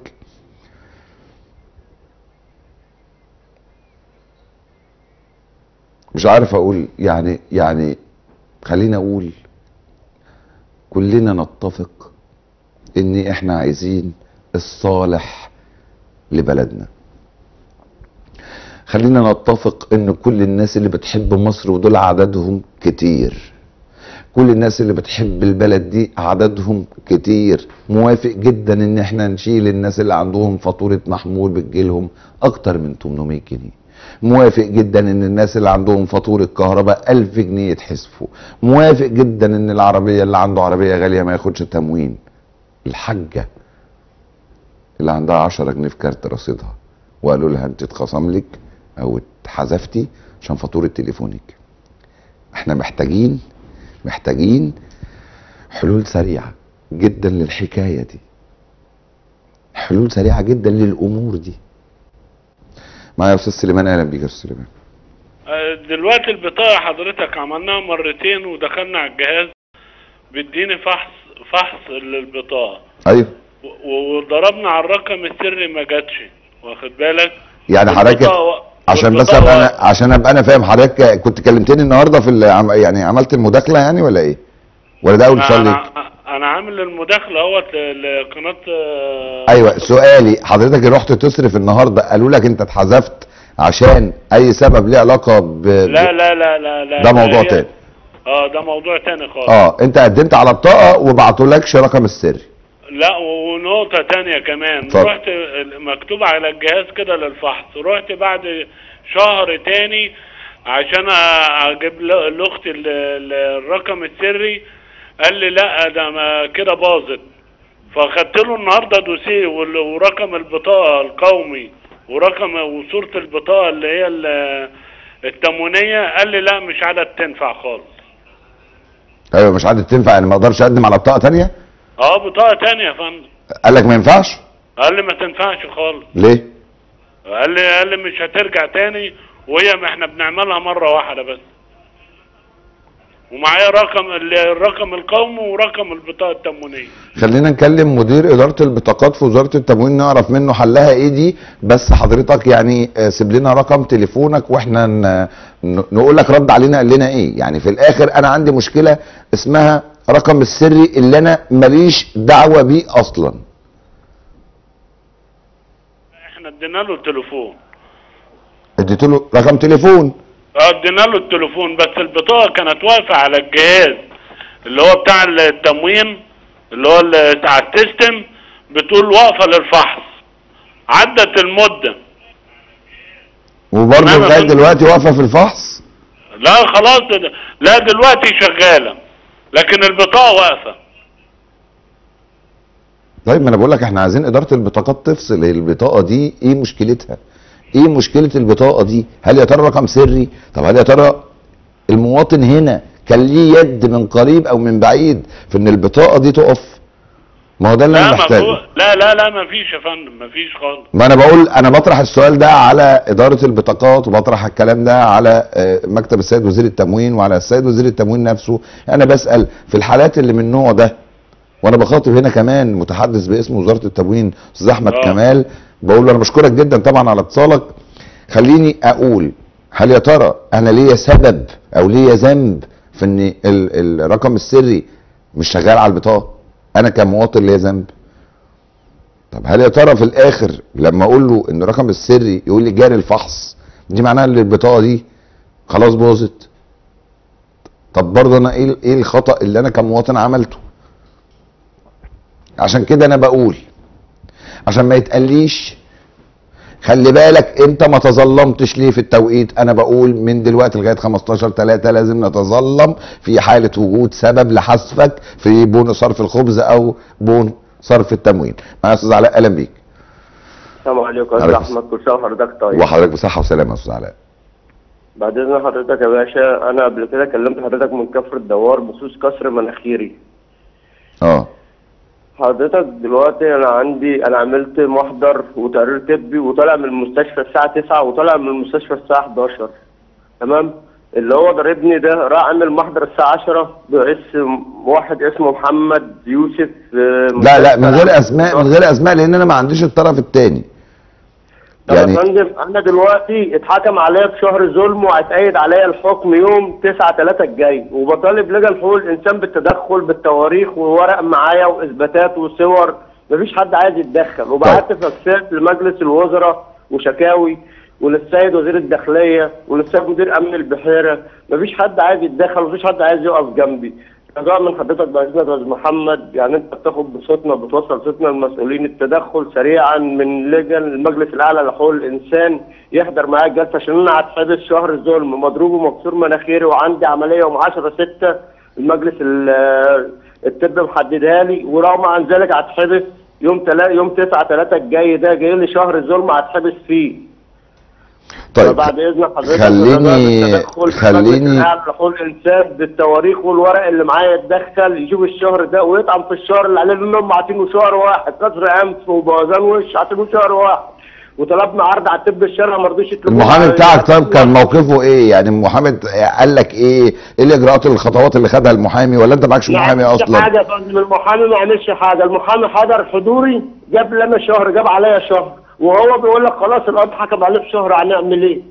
مش عارف اقول يعني خلينا اقول كلنا نتفق ان احنا عايزين الصالح لبلدنا. خلينا نتفق ان كل الناس اللي بتحب مصر ودول عددهم كتير، كل الناس اللي بتحب البلد دي عددهم كتير، موافق جدا ان احنا نشيل الناس اللي عندهم فاتورة محمول بتجيلهم اكتر من 800 جنيه، موافق جدا ان الناس اللي عندهم فاتورة كهرباء 1000 جنيه يتحسبوا، موافق جدا ان العربية اللي عنده عربية غالية ما ياخدش تموين، الحاجة اللي عندها 10 جنيه في كارت رصيدها وقالوا لها انت اتخصم لك او اتحذفتي عشان فاتورة تليفونك. احنا محتاجين حلول سريعة جدا للحكاية دي، حلول سريعة جدا للامور دي. معايا استاذ سليمان. اهلا بيك يا استاذ سليمان. دلوقتي البطاقة حضرتك عملناها مرتين ودخلنا على الجهاز بيديني فحص للبطاقة. ايوه. وضربنا على الرقم السري ما جاتش، واخد بالك؟ يعني حضرتك عشان بس عشان ابقى انا فاهم، حضرتك كنت كلمتني النهارده في يعني عملت المداخله يعني ولا ايه؟ ولا ده اول سؤال ليك؟ انا عامل المداخله اهوت لقناه. ايوه سؤالي حضرتك رحت تصرف النهارده قالوا لك انت اتحذفت عشان اي سبب ليه علاقه لا لا لا لا لا ده موضوع تاني. ده موضوع تاني خالص. انت قدمت على بطاقه وبعتولكش رقم السري. لا ونقطة تانية كمان رحت مكتوب على الجهاز كده للفحص، رحت بعد شهر تاني عشان اجيب لاختي الرقم السري، قال لي لا ده ما كده باظت، فاخدت له النهارده دوسيه ورقم البطاقة القومي ورقم وصورة البطاقة اللي هي التموينية، قال لي لا مش عدد تنفع خالص. ايوه مش عدد تنفع، يعني ما اقدرش اقدم على بطاقة تانية؟ بطاقة تانية يا فندم. قال لك ما ينفعش؟ قال لي ما تنفعش خالص. ليه؟ قال لي مش هترجع تاني، وهي ما احنا بنعملها مرة واحدة بس. ومعايا الرقم القومي ورقم البطاقة التموينية. خلينا نكلم مدير إدارة البطاقات في وزارة التموين نعرف منه حلها ايه دي، بس حضرتك يعني سيب لنا رقم تليفونك واحنا نقول لك رد علينا قال لنا ايه، يعني في الآخر أنا عندي مشكلة اسمها رقم السري اللي أنا ماليش دعوة بيه أصلا. احنا ادينا له التليفون. اديت له رقم تليفون؟ ادينا له التليفون، بس البطاقه كانت واقفه على الجهاز اللي هو بتاع التموين اللي هو بتاع السيستم، بتقول واقفه للفحص، عدت المده وبرضه لغايه دلوقتي واقفه في الفحص؟ لا خلاص، لا دلوقتي شغاله لكن البطاقه واقفه. طيب ما انا بقول لك احنا عايزين اداره البطاقات تفصل البطاقه دي ايه مشكلتها؟ ايه مشكله البطاقه دي؟ هل يا ترى رقم سري؟ طب هل يا ترى المواطن هنا كان ليه يد من قريب او من بعيد في ان البطاقه دي تقف؟ ما هو ده اللي انا محتاجه. لا ما فيش يا فندم، ما فيش خالص. ما انا بقول انا بطرح السؤال ده على اداره البطاقات، وبطرح الكلام ده على مكتب السيد وزير التموين وعلى السيد وزير التموين نفسه. انا بسال في الحالات اللي من النوع ده، وانا بخاطب هنا كمان متحدث باسم وزاره التموين استاذ احمد كمال، بقول له انا بشكرك جدا طبعا على اتصالك. خليني اقول، هل يا ترى انا ليا سبب او ليا ذنب في ان الرقم السري مش شغال على البطاقه؟ انا كمواطن ليا ذنب؟ طب هل يا ترى في الاخر لما اقول له ان الرقم السري يقول لي جاري الفحص، دي معناها ان البطاقه دي خلاص باظت؟ طب برضه انا ايه الخطأ اللي انا كمواطن عملته؟ عشان كده انا بقول، عشان ما يتقاليش خلي بالك انت ما تظلمتش ليه في التوقيت، انا بقول من دلوقتي لغايه 15/3 لازم نتظلم في حاله وجود سبب لحذفك في بون صرف الخبز او بون صرف التموين. معايا استاذ علاء، اهلا بيك. السلام عليكم يا استاذ احمد، كل سنه وحضرتك طيب. وحضرتك بصحه وسلامه يا استاذ علاء. بعد اذن حضرتك يا باشا، انا قبل كده كلمت حضرتك من كفر الدوار بخصوص كسر مناخيري. حضرتك دلوقتي انا عملت محضر وتقرير طبي وطالع من المستشفى الساعه 9 وطالع من المستشفى الساعه 11، تمام؟ اللي هو ضربني ده راح عمل محضر الساعه 10 باسم واحد اسمه محمد يوسف. لا من غير اسماء لان انا ما عنديش الطرف الثاني. يعني يا فندم انا دلوقتي اتحكم عليا بشهر ظلم وهيتأيد عليا الحكم يوم 9/3 الجاي، وبطالب لجنه حقوق الانسان بالتدخل بالتواريخ وورق معايا واثباتات وصور. مفيش حد عايز يتدخل، وبعت فاكسات لمجلس الوزراء وشكاوي وللسيد وزير الداخليه وللسيد مدير امن البحيره. مفيش حد عايز يتدخل، مفيش حد عايز يقف جنبي. رجاء من حضرتك باذنك يا استاذ محمد، يعني انت بتاخد بصوتنا بتوصل صوتنا للمسؤولين، التدخل سريعا من لجنه المجلس الاعلى لحقوق الانسان يحضر معايا الجلسه، عشان انا هتحبس شهر الظلم مضروب ومكسور مناخيري وعندي عمليه يوم 10/6 المجلس الطب محددها لي، ورغم عن ذلك هتحبس يوم 9/3 الجاي ده، جاي لي شهر الظلم هتحبس فيه. طيب بعد اذن حضرتك خليني حقوق الانسان بالتواريخ والورق اللي معايا يتدخل يشوف الشهر ده ويطعم في الشهر اللي عليه، لانهم عاطينه شهر واحد كسر انف وبوظان وش، عاطينه شهر واحد، وطلبنا عرض على الطب الشرعي ما رضوش يطلبوه. المحامي بتاعك طيب كان موقفه ايه؟ يعني المحامي قال لك ايه الاجراءات الخطوات اللي خدها المحامي، ولا انت معكش محامي اصلا؟ ما عملش حاجه يا فندم، المحامي ما عملش حاجه، المحامي حضر حضوري جاب لنا شهر، جاب عليا شهر، وهو بيقول لك خلاص القاضي حكم عليه بشهر، هنعمل ايه؟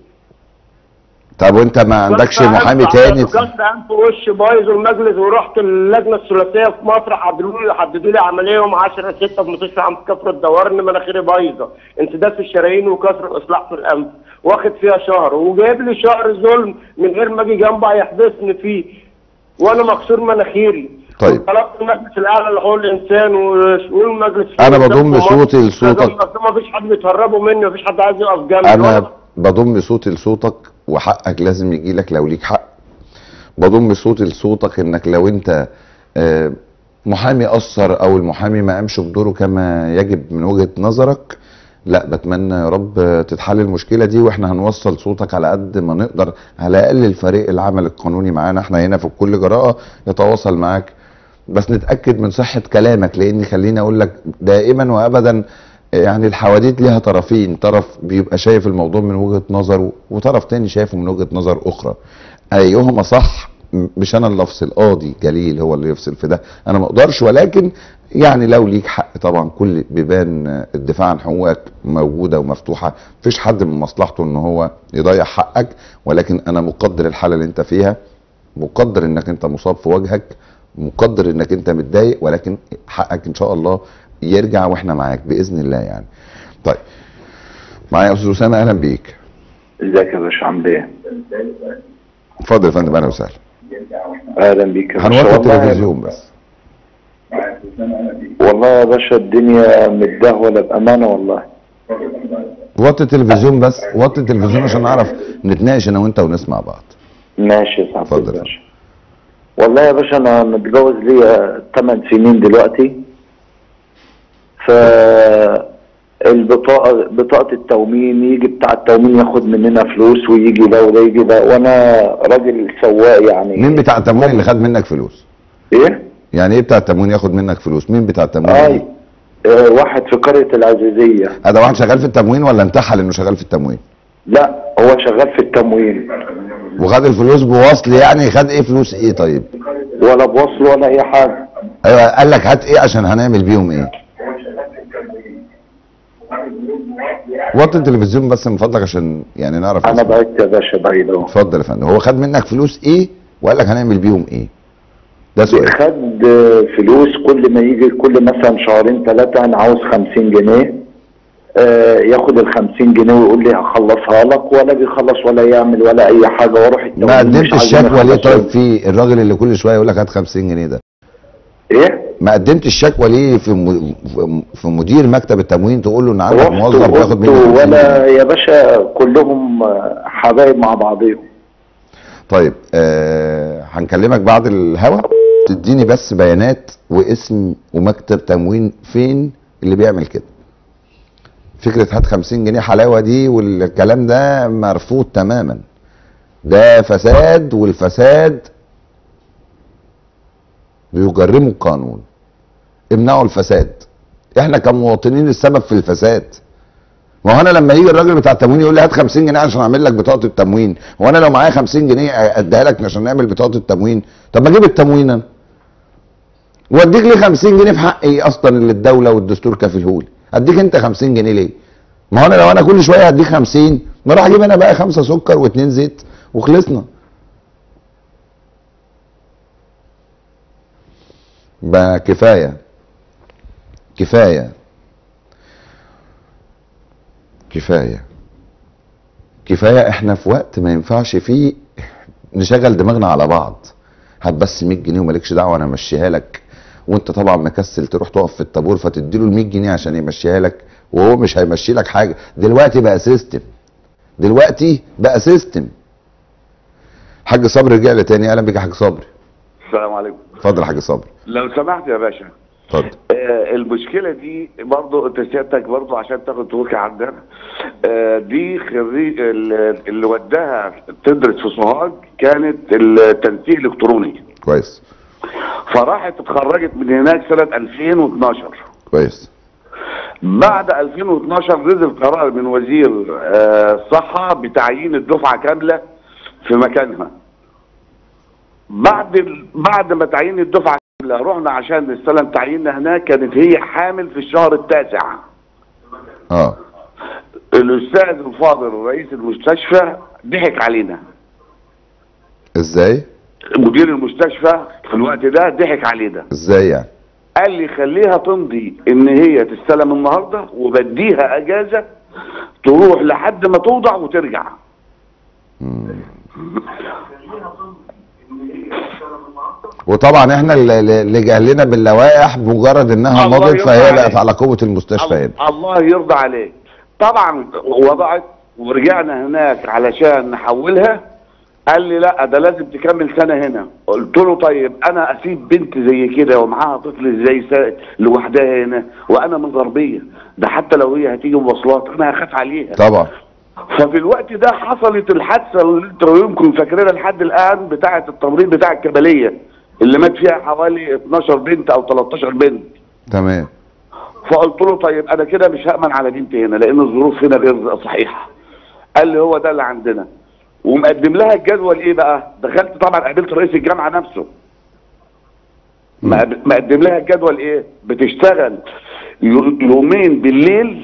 طب وانت ما عندكش محامي تاني؟ كسر انف وش بايظ المجلس، ورحت اللجنه الثلاثيه في مصر حددوا لي عمليه يوم 10/6 في مستشفى عم كفر الدوار ان مناخيري بايظه، انسداد في الشرايين وكسر واصلاح في الانف، واخد فيها شهر، وجايب لي شهر ظلم من غير ما اجي جنبه هيحبسني فيه وانا مكسور مناخيري. طيب طلبت المجلس الاعلى لحقوق الانسان والمجلس انا بضم صوتي لصوتك، ما فيش حد بيتهربوا مني، ما فيش حد عايز يقف جنبي، انا بضم صوتي لصوتك، وحقك لازم يجي لك لو ليك حق. بضم صوتي لصوتك انك لو انت محامي قصر او المحامي ما قامش بدوره كما يجب من وجهة نظرك، لا بتمنى يا رب تتحل المشكلة دي، واحنا هنوصل صوتك على قد ما نقدر، على الاقل الفريق العمل القانوني معانا احنا هنا في كل جراءة يتواصل معاك، بس نتأكد من صحة كلامك، لان خليني اقول لك دائما وابدا يعني الحواديت ليها طرفين، طرف بيبقى شايف الموضوع من وجهة نظره وطرف تاني شايفه من وجهة نظر اخرى، ايهما صح مش انا اللي افصل، قاضي جليل هو اللي يفصل في ده، انا ما اقدرش، ولكن يعني لو ليك حق طبعا كل بيبان الدفاع عن حقوقك موجوده ومفتوحه، مفيش حد من مصلحته ان هو يضيع حقك، ولكن انا مقدر الحاله اللي انت فيها، مقدر انك انت مصاب في وجهك، مقدر انك انت متضايق، ولكن حقك ان شاء الله يرجع واحنا معاك باذن الله يعني. طيب معايا استاذ اسامه، اهلا بيك. ازيك يا باشا، عامل ايه؟ اتفضل يا فندم، اهلا وسهلا. اهلا بيك يا باشا. هنوطي التلفزيون بس. والله يا باشا الدنيا متدهوله بامانه والله. وطي التلفزيون بس، وطي التلفزيون عشان نعرف نتناقش انا وانت ونسمع بعض. ماشي يا صاحبي. اتفضل يا باشا. والله يا باشا انا متجوز ليا 8 سنين دلوقتي، بطاقة التومين، يجي بتاع التومين ياخد مننا فلوس ويجي ده وده يجي ده، وانا راجل سواق يعني. مين بتاع التموين اللي خد منك فلوس؟ ايه؟ يعني ايه بتاع التموين ياخد منك فلوس؟ مين بتاع التموين؟ واحد في قرية العزيزية. هذا واحد شغال في التموين ولا انتحل انه شغال في التموين؟ لا هو شغال في التموين. وخد الفلوس بوصل يعني؟ خد ايه فلوس ايه طيب؟ ولا بوصل ولا اي حاجة. ايوه قال لك هات ايه عشان هنعمل بيهم ايه؟ وطي التلفزيون بس من فضلك عشان يعني نعرف. انا بعت يا باشا بعيد اهو. اتفضل يا فندم. هو خد منك فلوس ايه وقال لك هنعمل بيهم ايه؟ ده سؤال. خد فلوس كل ما يجي كل مثلا شهرين ثلاثة انا عاوز 50 جنيه، ياخد ال 50 جنيه ويقول لي هخلصها لك، ولا بيخلص ولا يعمل ولا اي حاجة، واروح التموين. ما قدمتش الشكوى ليه طيب في الراجل اللي كل شوية يقول لك هات 50 جنيه ده؟ ايه؟ ما قدمتش الشكوى ليه في مدير مكتب التموين تقول له ان عندك موظف بياخد منك 50 ولا يا باشا كلهم حبايب مع بعضهم. طيب هنكلمك بعد الهوا، تديني بس بيانات واسم ومكتب تموين فين اللي بيعمل كده. فكرة هات 50 جنيه حلاوة دي والكلام ده مرفوض تماما، ده فساد، والفساد بيجرمه القانون. امنعوا الفساد، احنا كمواطنين السبب في الفساد. ما هو انا لما يجي الراجل بتاع التموين يقول لي هات 50 جنيه عشان اعمل لك بطاقه التموين، هو انا لو معايا 50 جنيه اديها لك عشان نعمل بطاقه التموين؟ طب ما اجيب التموين انا واديك لي 50 جنيه في حقي اصلا اللي الدوله والدستور كافلهولي. اديك انت 50 جنيه ليه؟ ما هو انا لو انا كل شويه هديك 50 ما اروح اجيب انا بقى 5 سكر و2 زيت وخلصنا. بقى كفايه كفايه كفايه كفايه. احنا في وقت ما ينفعش فيه نشغل دماغنا على بعض. هات بس 100 جنيه ومالكش دعوه انا امشيها لك، وانت طبعا مكسل تروح تقف في الطابور فتديله ال 100 جنيه عشان يمشيها لك، وهو مش هيمشي لك حاجه. دلوقتي بقى سيستم. حاج صبري رجع لي تاني. اهلا بيك يا حاج صبري. السلام عليكم. اتفضل يا حاج صبري. لو سمحت يا باشا. اتفضل. المشكله دي برضه انت سيادتك برضه عشان تاخد توكي عندنا. دي خريج اللي وداها تدرس في سوهاج كانت التنسيق الالكتروني. كويس. فراحت اتخرجت من هناك سنه 2012. كويس. بعد 2012 نزل قرار من وزير الصحه بتعيين الدفعه كامله في مكانها. بعد ما تعيين الدفعه كامله رحنا عشان نستلم تعييننا هناك، كانت هي حامل في الشهر التاسع. الاستاذ الفاضل رئيس المستشفى ضحك علينا. ازاي؟ مدير المستشفى في الوقت ده ضحك علينا. ازاي يعني؟ قال لي خليها تمضي ان هي تستلم النهارده وبديها اجازه تروح لحد ما توضع وترجع. وطبعا احنا اللي جهلنا باللوائح بمجرد انها مضت فهي بقت على قوه المستشفى هنا. الله يرضى عليك. طبعا وضعت ورجعنا هناك علشان نحولها. قال لي لا ده لازم تكمل سنه هنا. قلت له طيب انا اسيب بنت زي كده ومعاها طفل زي لوحدها هنا وانا من غربيه، ده حتى لو هي هتيجي مواصلات انا هخاف عليها. طبعا. ففي الوقت ده حصلت الحادثه اللي انتوا يمكن فاكرينها لحد الان بتاعه التمريض بتاع الكماليه اللي مات فيها حوالي 12 بنت او 13 بنت. تمام. فقلت له طيب انا كده مش هامن على بنتي هنا لان الظروف هنا غير صحيحه. قال لي هو ده اللي عندنا. ومقدم لها الجدول ايه بقى؟ دخلت طبعا قابلت رئيس الجامعه نفسه. مقدم لها الجدول ايه؟ بتشتغل يومين بالليل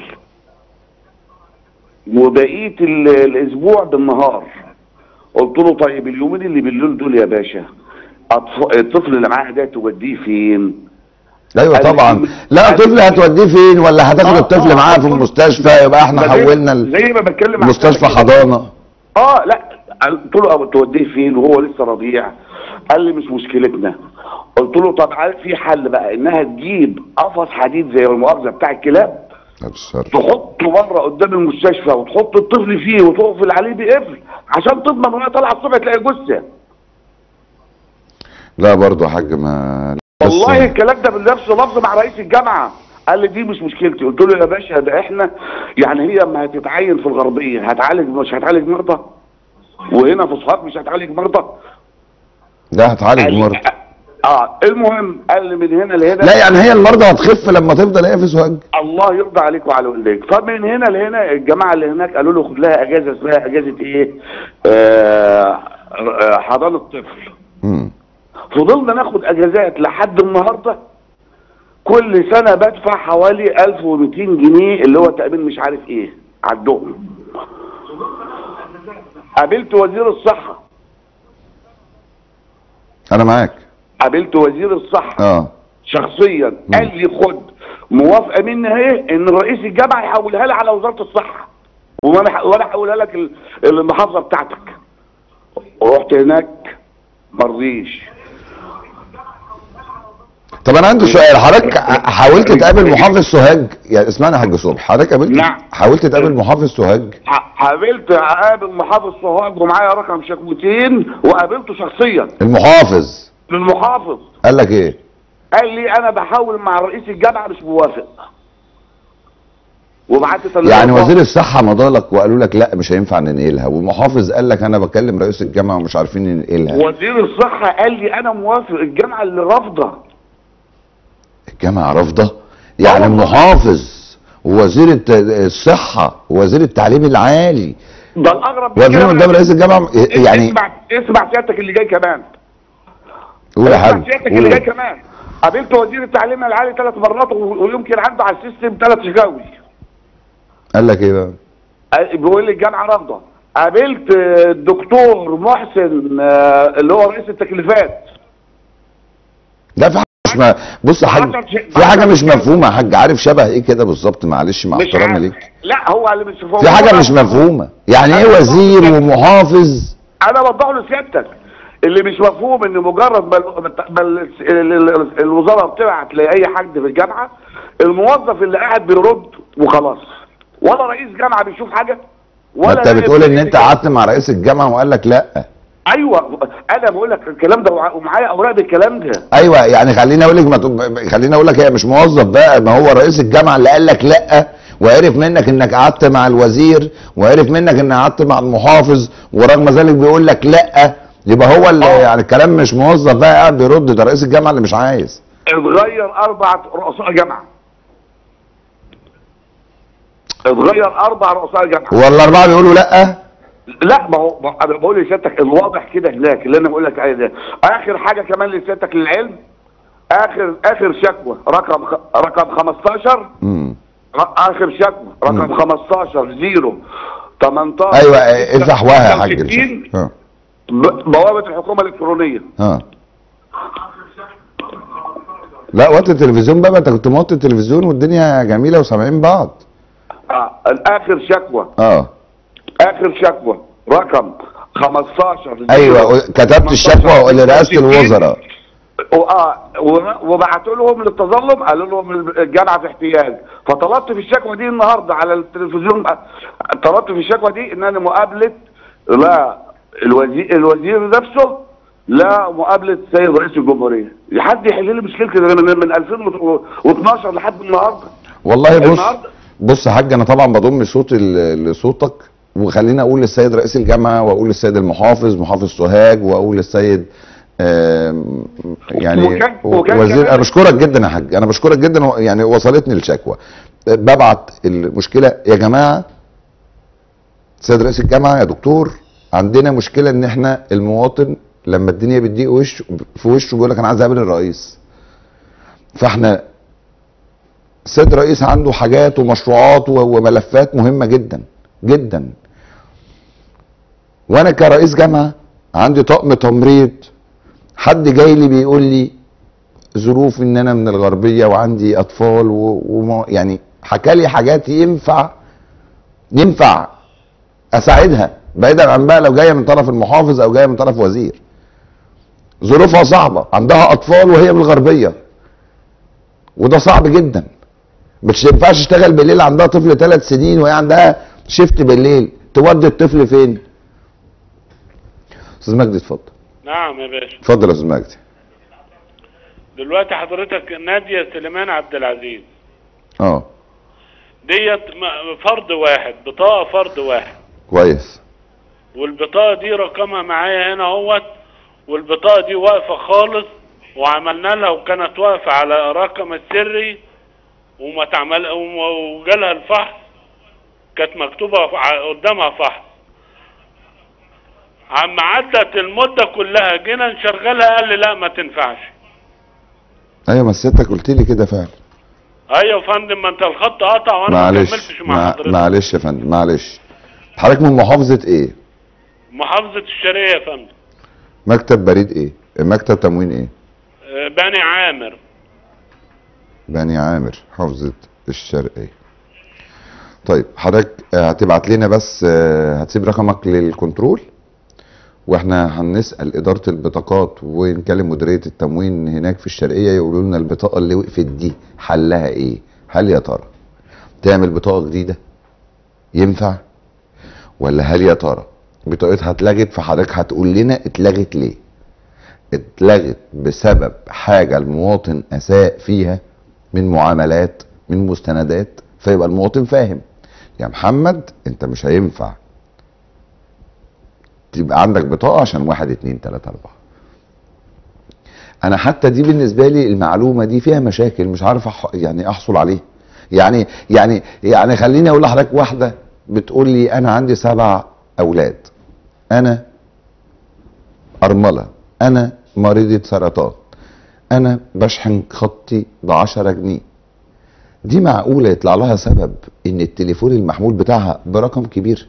وبقيه الاسبوع بالنهار. قلت له طيب اليومين اللي بالليل دول يا باشا الطفل اللي معاها ده توديه فين؟ ايوه طبعا. لا طفل هتوديه فين ولا هتاخد الطفل معاها في المستشفى؟ يبقى احنا حولنا زي ما بتكلم المستشفى حضانه. لا قلت له توديه فين وهو لسه رضيع؟ قال لي مش مشكلتنا. قلت له طب عارف في حل بقى انها تجيب قفص حديد زي المؤاخذه بتاع الكلاب تحطه بره قدام المستشفى وتحط الطفل فيه وتقفل عليه بقفل عشان تضمن وهي طالعه الصبح تلاقي جثه. لا برضه يا حاج ما والله الكلام ده بنفس لفظ مع رئيس الجامعه. قال لي دي مش مشكلتي. قلت له يا باشا ده احنا يعني هي اما هتتعين في الغربيه هتعالج، مش هتعالج مرضى؟ وهنا في سوهاج مش هتعالج مرضى؟ لا هتعالج مرضى. المهم قال لي من هنا لهنا. لا يعني هي المرضى هتخف لما تفضل هي في سوهاج؟ الله يرضى عليك وعلى والديك. فمن هنا لهنا الجماعه اللي هناك قالوا له خد لها اجازه اسمها اجازه ايه؟ حضانه طفل. فضلنا ناخد اجازات لحد النهارده. كل سنه بدفع حوالي 1200 جنيه اللي هو تامين مش عارف ايه عندهم. قابلت وزير الصحه. انا معاك. قابلت وزير الصحه شخصيا. قال لي خد موافقه مني اهي ان رئيس الجامعه يحولها لي على وزاره الصحه وانا احولها لك المحافظه بتاعتك. ورحت هناك مرضيش. طب انا عندي سؤال، حضرتك حاولت تقابل محافظ سوهاج؟ يعني اسمعني يا حاج صبحي، حضرتك قابلت؟ نعم. حاولت تقابل محافظ سوهاج؟ حاولت اقابل محافظ سوهاج ومعايا رقم شكوتين وقابلته شخصيا. المحافظ قال لك ايه؟ قال لي انا بحاول مع رئيس الجامعه مش موافق. وبعت يعني وزير الصحه مضالك وقالوا لك لا مش هينفع ننقلها، والمحافظ قال لك انا بكلم رئيس الجامعه ومش عارفين ننقلها. وزير الصحه قال لي انا موافق، الجامعه اللي رافضه. الجامعه رافضه؟ يعني المحافظ ووزير الصحه ووزير التعليم العالي ده الاغرب واقفين قدام رئيس الجامعه يعني. اسمع سيادتك اللي جاي كمان. قول يا حاج. سيادتك اللي جاي كمان. قابلت وزير التعليم العالي 3 مرات ويمكن عنده على السيستم 3 شكاوي. قال لك ايه بقى؟ بيقول لي الجامعه رافضه. قابلت الدكتور محسن اللي هو رئيس التكليفات. ده في حاجه بص يا حاج، في حاجه مش مفهومه يا حاج. عارف شبه ايه كده بالظبط؟ معلش مع احترامي ليك. لا هو اللي مش مفهوم، في حاجه مش مفهومه. يعني ايه وزير ومحافظ؟ انا بوضح له سيادتك اللي مش مفهوم ان مجرد ما الوزاره بتبعت لاي حد في الجامعه، الموظف اللي قاعد بيرد وخلاص، ولا رئيس جامعه بيشوف حاجه ولا. انت بتقول ان انت قعدت مع رئيس الجامعه وقال لك لا. ايوه انا بقول لك الكلام ده ومعايا اوراق بالكلام ده. ايوه يعني خليني اقول لك هي مش موظف بقى، ما هو رئيس الجامعه اللي قال لك لا، وعرف منك انك قعدت مع الوزير وعرف منك انك قعدت مع المحافظ ورغم ذلك بيقول لك لا، يبقى هو اللي يعني الكلام مش موظف بقى قاعد بيرد، ده رئيس الجامعه اللي مش عايز. اتغير 4 رؤساء جامعه. اتغير 4 رؤساء جامعه. وال4 بيقولوا لا؟ لا ما هو انا بقول لسيادتك الواضح كده هناك اللي انا بقول لك عليه ده. اخر حاجه كمان لسيادتك للعلم، اخر شكوى رقم 15. اخر شكوى رقم 15/0/18. ايوه افتح وها يا حاج. بوابه الحكومه الالكترونيه. لا وطي التلفزيون بقى، انت كنت موطي التلفزيون والدنيا جميله وسامعين بعض. اخر شكوى. اخر شكوى رقم 15. ايوه كتبت الشكوى لرئاسه الوزراء. وبعتوا لهم للتظلم، قالوا لهم الجامعه في احتياج. فطلبت في الشكوى دي النهارده على التلفزيون، طلبت في الشكوى دي ان انا مقابله لا الوزير نفسه، لا مقابله السيد رئيس الجمهوريه. حد يحل لي مشكلتي من 2012 لحد النهارده. والله بص يا حاج، انا طبعا بضم صوتي لصوتك، وخليني اقول للسيد رئيس الجامعه واقول للسيد المحافظ محافظ سوهاج واقول للسيد يعني وزير. انا بشكرك جدا يا حاج، انا بشكرك جدا. يعني وصلتني الشكوى، ببعت المشكله يا جماعه. سيد رئيس الجامعه يا دكتور، عندنا مشكله ان احنا المواطن لما الدنيا بتضيق في وشه بيقول لك انا عايز اقابل الرئيس. فاحنا السيد الرئيس عنده حاجات ومشروعات وملفات مهمه جدا جدا، وانا كرئيس جامعه عندي طقم تمريض. حد جاي لي بيقول لي ظروف ان انا من الغربيه وعندي اطفال يعني حكى لي حاجات ينفع اساعدها، بعيدا عن بقى لو جايه من طرف المحافظ او جايه من طرف وزير. ظروفها صعبه، عندها اطفال وهي من الغربيه، وده صعب جدا. مش ينفعش تشتغل بالليل، عندها طفل 3 سنين وهي عندها شيفت بالليل، تودي الطفل فين؟ استاذ مجدي اتفضل. نعم يا باشا. اتفضل يا استاذ مجدي. دلوقتي حضرتك نادية سليمان عبد العزيز. ديت فرد واحد، بطاقة فرد واحد. كويس. والبطاقة دي رقمها معايا هنا اهوت، والبطاقة دي واقفة خالص، وعملنا لها وكانت واقفة على رقم السري وما تعمل، وجالها الفحص كانت مكتوبة قدامها فحص. عم عدت المدة كلها جينا نشغلها قال لي لا ما تنفعش. ايوه ما سيادتك قلت لي كده فعلا. ايوه يا فندم، ما انت الخط قطع وانا ما كملتش مع حضرتك. معلش يا فندم معلش. حضرتك من محافظة ايه؟ محافظة الشرقية يا فندم. مكتب بريد ايه؟ مكتب تموين ايه؟ بني عامر. بني عامر، محافظة الشرقية. طيب حضرتك هتبعت لنا بس، هتسيب رقمك للكنترول واحنا هنسأل إدارة البطاقات ونكلم مديرية التموين هناك في الشرقية يقولوا لنا البطاقة اللي وقفت دي حلها ايه؟ هل يا ترى تعمل بطاقة جديدة ينفع؟ ولا هل يا ترى بطاقتها اتلغت فحضرتك هتقول لنا اتلغت ليه؟ اتلغت بسبب حاجة المواطن أساء فيها من معاملات من مستندات، فيبقى المواطن فاهم يا محمد انت مش هينفع تبقى عندك بطاقة عشان 1 2 3 4. انا حتى دي بالنسبة لي المعلومة دي فيها مشاكل مش عارف يعني احصل عليه. يعني خليني اقول لحضرتك، واحدة بتقول لي انا عندي 7 اولاد، انا ارملة، انا مريضة سرطان، انا بشحن خطي ب10 جنيه. دي معقولة يطلع لها سبب ان التليفون المحمول بتاعها برقم كبير؟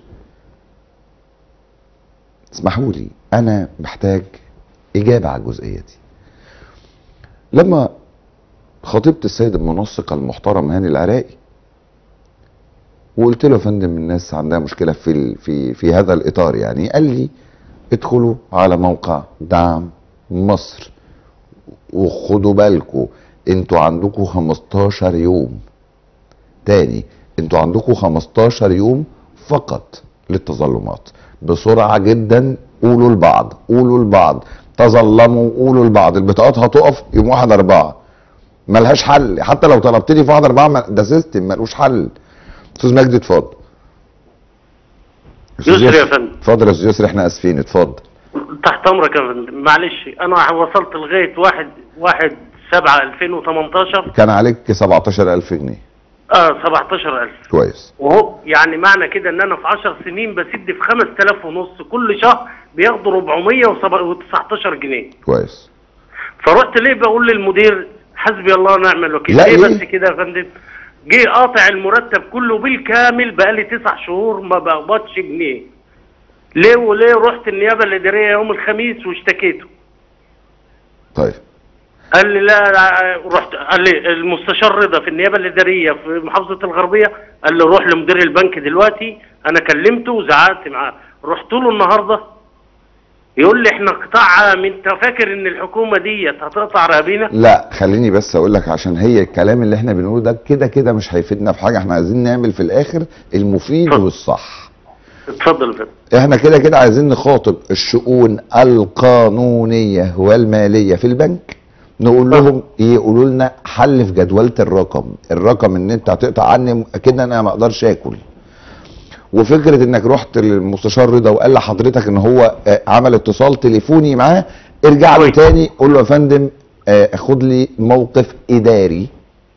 اسمحوا لي انا محتاج اجابة على الجزئية دي. لما خاطبت السيد المنسق المحترم هاني العراقي وقلت له يا فندم الناس عندها مشكلة في هذا الاطار، يعني قال لي ادخلوا على موقع دعم مصر وخدوا بالكم انتوا عندكم 15 يوم، تاني انتوا عندكم 15 يوم فقط للتظلمات. بسرعة جدا قولوا لبعض تظلموا، قولوا لبعض البطاقات هتقف يوم 1/4 ملهاش حل. حتى لو طلبت لي في 1/4 ده سيستم ملوش حل. استاذ مجدي اتفضل. يسري يا فندم. اتفضل يا استاذ يسري، احنا اسفين اتفضل. تحت امرك يا فندم. معلش انا وصلت لغايه 1/7/2018 كان عليك 17,000 جنيه. 17,000. كويس. وهو يعني معنى كده ان انا في 10 سنين بسد في 5,500 كل شهر، بياخدوا 419 جنيه. كويس. فرحت ليه بقول للمدير حسبي الله ونعم الوكيل، ليه بس كده يا فندم؟ جه قاطع المرتب كله بالكامل، بقالي 9 شهور ما بقبضش جنيه. ليه وليه؟ رحت النيابه الاداريه يوم الخميس واشتكيته. طيب. قال لي لا، رحت قال لي المستشار رضا في النيابه الاداريه في محافظه الغربيه، قال لي روح لمدير البنك دلوقتي. انا كلمته وزعقت معاه، رحت له النهارده يقول لي احنا قطاع عام، انت فاكر ان الحكومه ديت هتقطع رقابينا؟ لا خليني بس اقول لك، عشان هي الكلام اللي احنا بنقوله ده كده كده مش هيفيدنا في حاجه، احنا عايزين نعمل في الاخر المفيد والصح. اتفضل يا فندم. احنا كده كده عايزين نخاطب الشؤون القانونيه والماليه في البنك، نقول لهم يقولوا لنا حل في جدوله الرقم ان انت هتقطع عني كده انا ما اقدرش اكل. وفكره انك رحت للمستشار رضا وقال لحضرتك ان هو عمل اتصال تليفوني معاه، ارجع له تاني قول له يا فندم خد لي موقف اداري،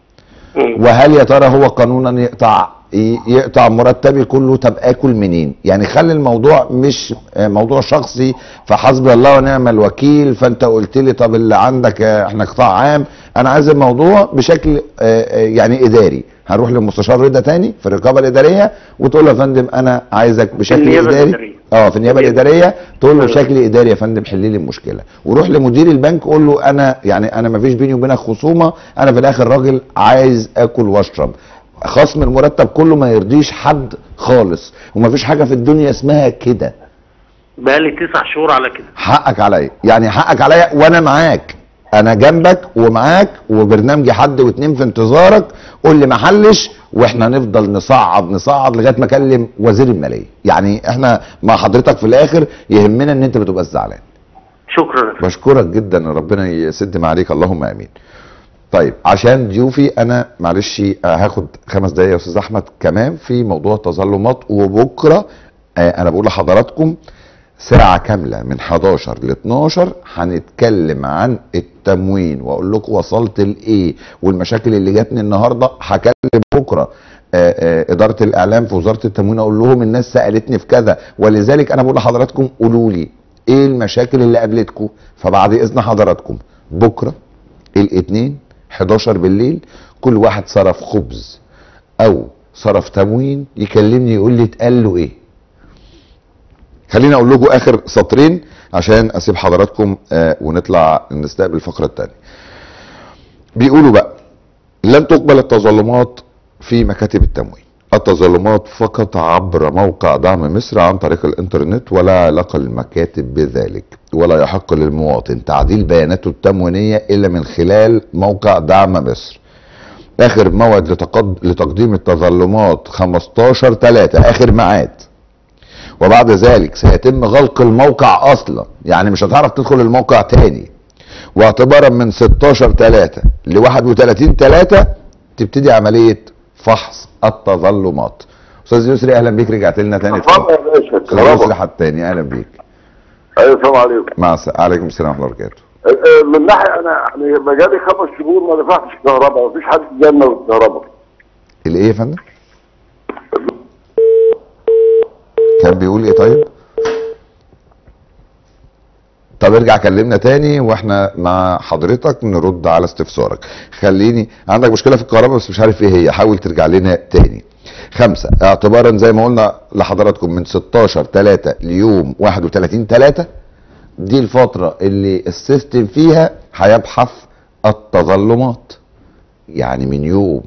وهل يا ترى هو قانونا يقطع مرتبي كله؟ طب اكل منين؟ يعني خلي الموضوع مش موضوع شخصي فحسبي الله ونعم الوكيل، فانت قلت لي طب اللي عندك احنا قطاع عام. انا عايز الموضوع بشكل يعني اداري. هنروح للمستشار رضا تاني في الرقابه الاداريه وتقول له يا فندم انا عايزك بشكل اداري في النيابه الاداريه، تقول له بشكل اداري يا فندم حل لي المشكله. وروح لمدير البنك قول له انا ما فيش بيني وبينك خصومه، انا في الاخر راجل عايز اكل واشرب. خصم المرتب كله ما يرضيش حد خالص، ومفيش حاجه في الدنيا اسمها كده. بقالي 9 شهور على كده. حقك عليا، يعني حقك عليا وانا معاك، انا جنبك ومعاك، وبرنامجي حد واتنين في انتظارك. قول لي ما حلش واحنا نفضل نصعد لغايه ما اكلم وزير الماليه. يعني احنا مع حضرتك في الاخر، يهمنا ان انت ما تبقاش زعلان. شكرا. بشكرك جدا، ربنا يسد معاليك، اللهم امين. طيب عشان ضيوفي انا معلش هاخد 5 دقايق يا استاذ احمد كمان في موضوع التظلمات. وبكره انا بقول لحضراتكم ساعة كاملة من 11 ل 12 هنتكلم عن التموين واقول لكم وصلت لايه والمشاكل اللي جاتني النهارده. هكلم بكره اداره الاعلام في وزاره التموين اقول لهم الناس سالتني في كذا، ولذلك انا بقول لحضراتكم قولوا لي ايه المشاكل اللي قابلتكم. فبعد اذن حضراتكم بكره الاثنين 11 بالليل كل واحد صرف خبز او صرف تموين يكلمني يقول لي اتقال له ايه. خليني اقول لكم اخر سطرين عشان اسيب حضراتكم ونطلع نستقبل الفقره الثانيه. بيقولوا بقى لن تقبل التظلمات في مكاتب التموين، التظلمات فقط عبر موقع دعم مصر عن طريق الانترنت، ولا علاقه للمكاتب بذلك، ولا يحق للمواطن تعديل بياناته التموينيه الا من خلال موقع دعم مصر. اخر موعد لتقديم التظلمات 15/3 اخر ميعاد، وبعد ذلك سيتم غلق الموقع اصلا، يعني مش هتعرف تدخل الموقع تاني. واعتبارا من 16/3 ل 31/3 تبتدي عمليه فحص التظلمات. استاذ يسري اهلا بيك، رجعت لنا تاني. اتفضل يا باشا. استاذ يسري حد تاني اهلا بيك. ايوه السلام عليكم. عليكم السلام ورحمه الله وبركاته. من ناحيه انا يعني بقالي 5 شهور ما دفعتش كهرباء، مفيش حد جالنا بالكهرباء. الايه يا فندم؟ كان بيقول ايه طيب؟ طب ارجع كلمنا تاني واحنا مع حضرتك نرد على استفسارك. خليني عندك مشكله في الكهرباء بس مش عارف ايه هي، حاول ترجع لنا تاني. 5 اعتبارا زي ما قلنا لحضراتكم من 16/3 ليوم 31/3 دي الفتره اللي السيستم فيها هيبحث التظلمات. يعني من يوم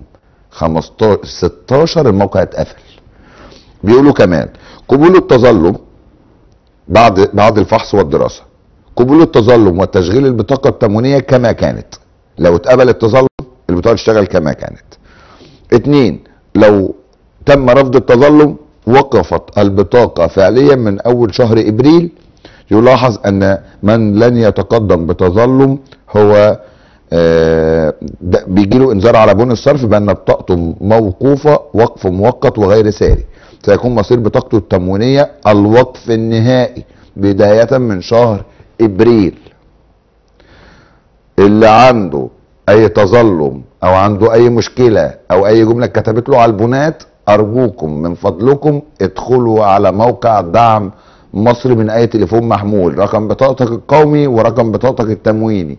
16 الموقع اتقفل. بيقولوا كمان قبول التظلم بعد الفحص والدراسه، قبول التظلم وتشغيل البطاقه التموينيه كما كانت. لو اتقبل التظلم البطاقه تشتغل كما كانت. 2 لو تم رفض التظلم وقفت البطاقه فعليا من اول شهر ابريل. يلاحظ ان من لن يتقدم بتظلم هو بيجي له انذار على بون الصرف بان بطاقته موقوفه وقف مؤقت وغير ساري. سيكون مصير بطاقته التموينيه الوقف النهائي بدايه من شهر ابريل. اللي عنده اي تظلم او عنده اي مشكله او اي جمله كتبت له على البونات ارجوكم من فضلكم ادخلوا على موقع دعم مصر من اي تليفون محمول، رقم بطاقتك القومي ورقم بطاقتك التمويني.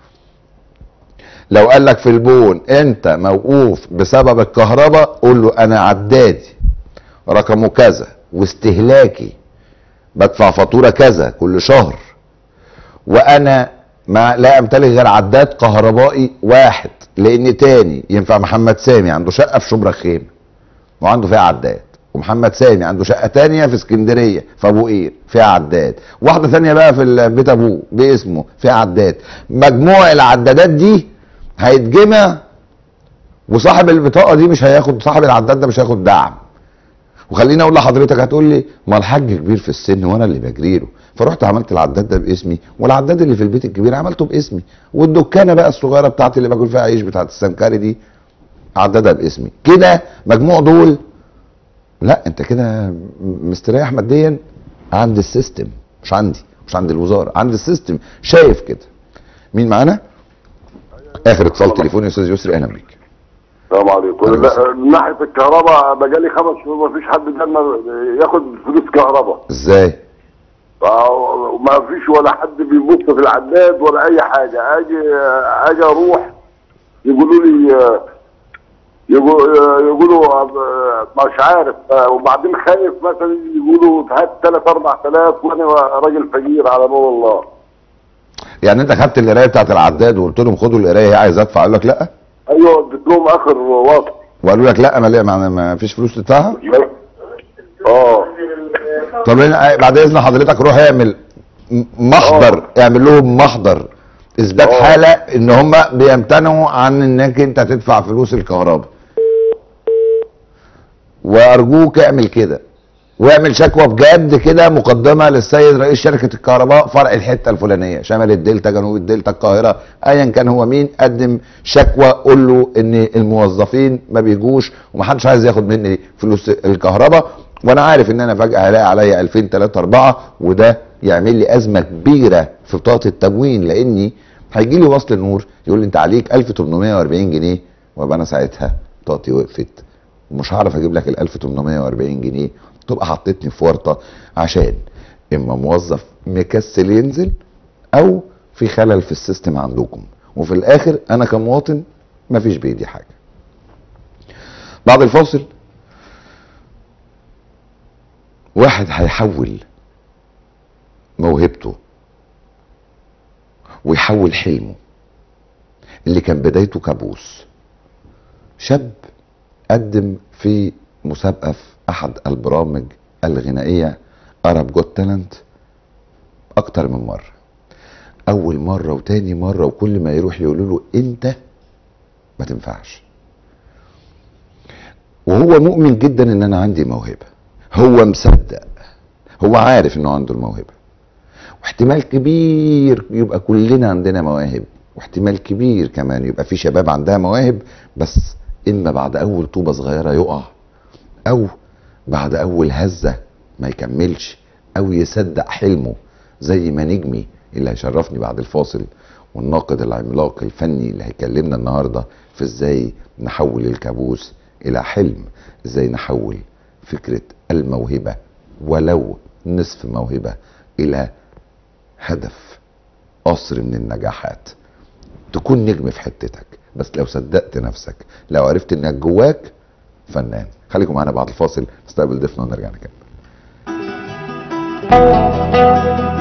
لو قال لك في البون انت موقوف بسبب الكهرباء قول له انا عدادي رقمه كذا واستهلاكي بدفع فاتوره كذا كل شهر، وانا ما لا امتلك غير عداد كهربائي واحد، لان تاني ينفع محمد سامي عنده شقه في شبرا خيمه وعنده فيها عداد، ومحمد سامي عنده شقه تانيه في اسكندريه في ابو قير فيها عداد، واحده ثانيه بقى في بيت ابوه باسمه فيها عداد. مجموع العدادات دي هيتجمع وصاحب البطاقه دي مش هياخد، صاحب العداد ده مش هياخد دعم. وخليني اقول لحضرتك هتقول لي ما الحاج كبير في السن وانا اللي بجري له، فرحت عملت العداد ده باسمي والعداد اللي في البيت الكبير عملته باسمي، والدكانه بقى الصغيره بتاعتي اللي باكل فيها عيش بتاعت السنكري دي عدادها باسمي. كده مجموع دول لا انت كده مستريح ماديا عند السيستم، مش عندي، مش عند الوزاره، عند السيستم شايف كده. مين معانا؟ اخر اتصال تليفوني يا استاذ يسري اهلا بيك. السلام عليكم. من ناحيه الكهرباء بقالي 5 شهور ما فيش حد جالنا ياخد فلوس كهرباء. ازاي؟ ما فيش ولا حد بيبص في العداد ولا اي حاجه. اجي اروح يقولوا لي يقولوا مش عارف، وبعدين خايف مثلا يقولوا هات 3-4 آلاف وانا راجل فقير على نور الله. يعني انت خدت القرايه بتاعت العداد وقلت لهم خدوا القرايه هي عايز ادفع، قال لك لا؟ ايوه اديت لهم اخر وقت وقالوا لك لا ما فيش فلوس تدفعها؟ طب بعد اذن حضرتك روح اعمل محضر، اعمل لهم محضر اثبات حاله ان هم بيمتنعوا عن انك انت تدفع فلوس الكهرباء. وارجوك اعمل كده واعمل شكوى بجد كده مقدمه للسيد رئيس شركه الكهرباء فرع الحته الفلانيه، شمال الدلتا، جنوب الدلتا، القاهره، ايا كان هو مين، قدم شكوى قول له ان الموظفين ما بيجوش ومحدش عايز ياخد مني فلوس الكهرباء، وانا عارف ان انا فجاه هلاقي عليا 2000 3 4 وده يعمل لي ازمه كبيره في بطاقه التموين، لاني هيجي لي وصل النور يقول لي انت عليك 1840 جنيه وابقى انا ساعتها بطاقتي وقفت ومش هعرف اجيب لك ال 1840 جنيه، تبقى حطيتني في ورطه عشان اما موظف مكسل ينزل او في خلل في السيستم عندكم، وفي الاخر انا كمواطن مفيش بايدي حاجه. بعد الفاصل واحد هيحول موهبته ويحول حلمه اللي كان بدايته كابوس. شاب قدم في مسابقة في أحد البرامج الغنائية أرب جوت تالنت أكتر من مرة، أول مرة وتاني مرة وكل ما يروح يقولوا له أنت ما تنفعش، وهو مؤمن جدا إن أنا عندي موهبة، هو مصدق، هو عارف إنه عنده الموهبة، واحتمال كبير يبقى كلنا عندنا مواهب، واحتمال كبير كمان يبقى في شباب عندها مواهب، بس إما بعد أول طوبة صغيرة يقع، أو بعد أول هزة ما يكملش، أو يصدق حلمه زي ما نجمي اللي هيشرفني بعد الفاصل والناقد العملاق الفني اللي هيكلمنا النهاردة في إزاي نحول الكابوس إلى حلم، إزاي نحول فكرة الموهبة ولو نصف موهبة إلى هدف قصر من النجاحات، تكون نجم في حتتك، بس لو صدقت نفسك، لو عرفت انك جواك فنان. خليكم معانا بعد الفاصل نستقبل ضيفنا ونرجع نكمل.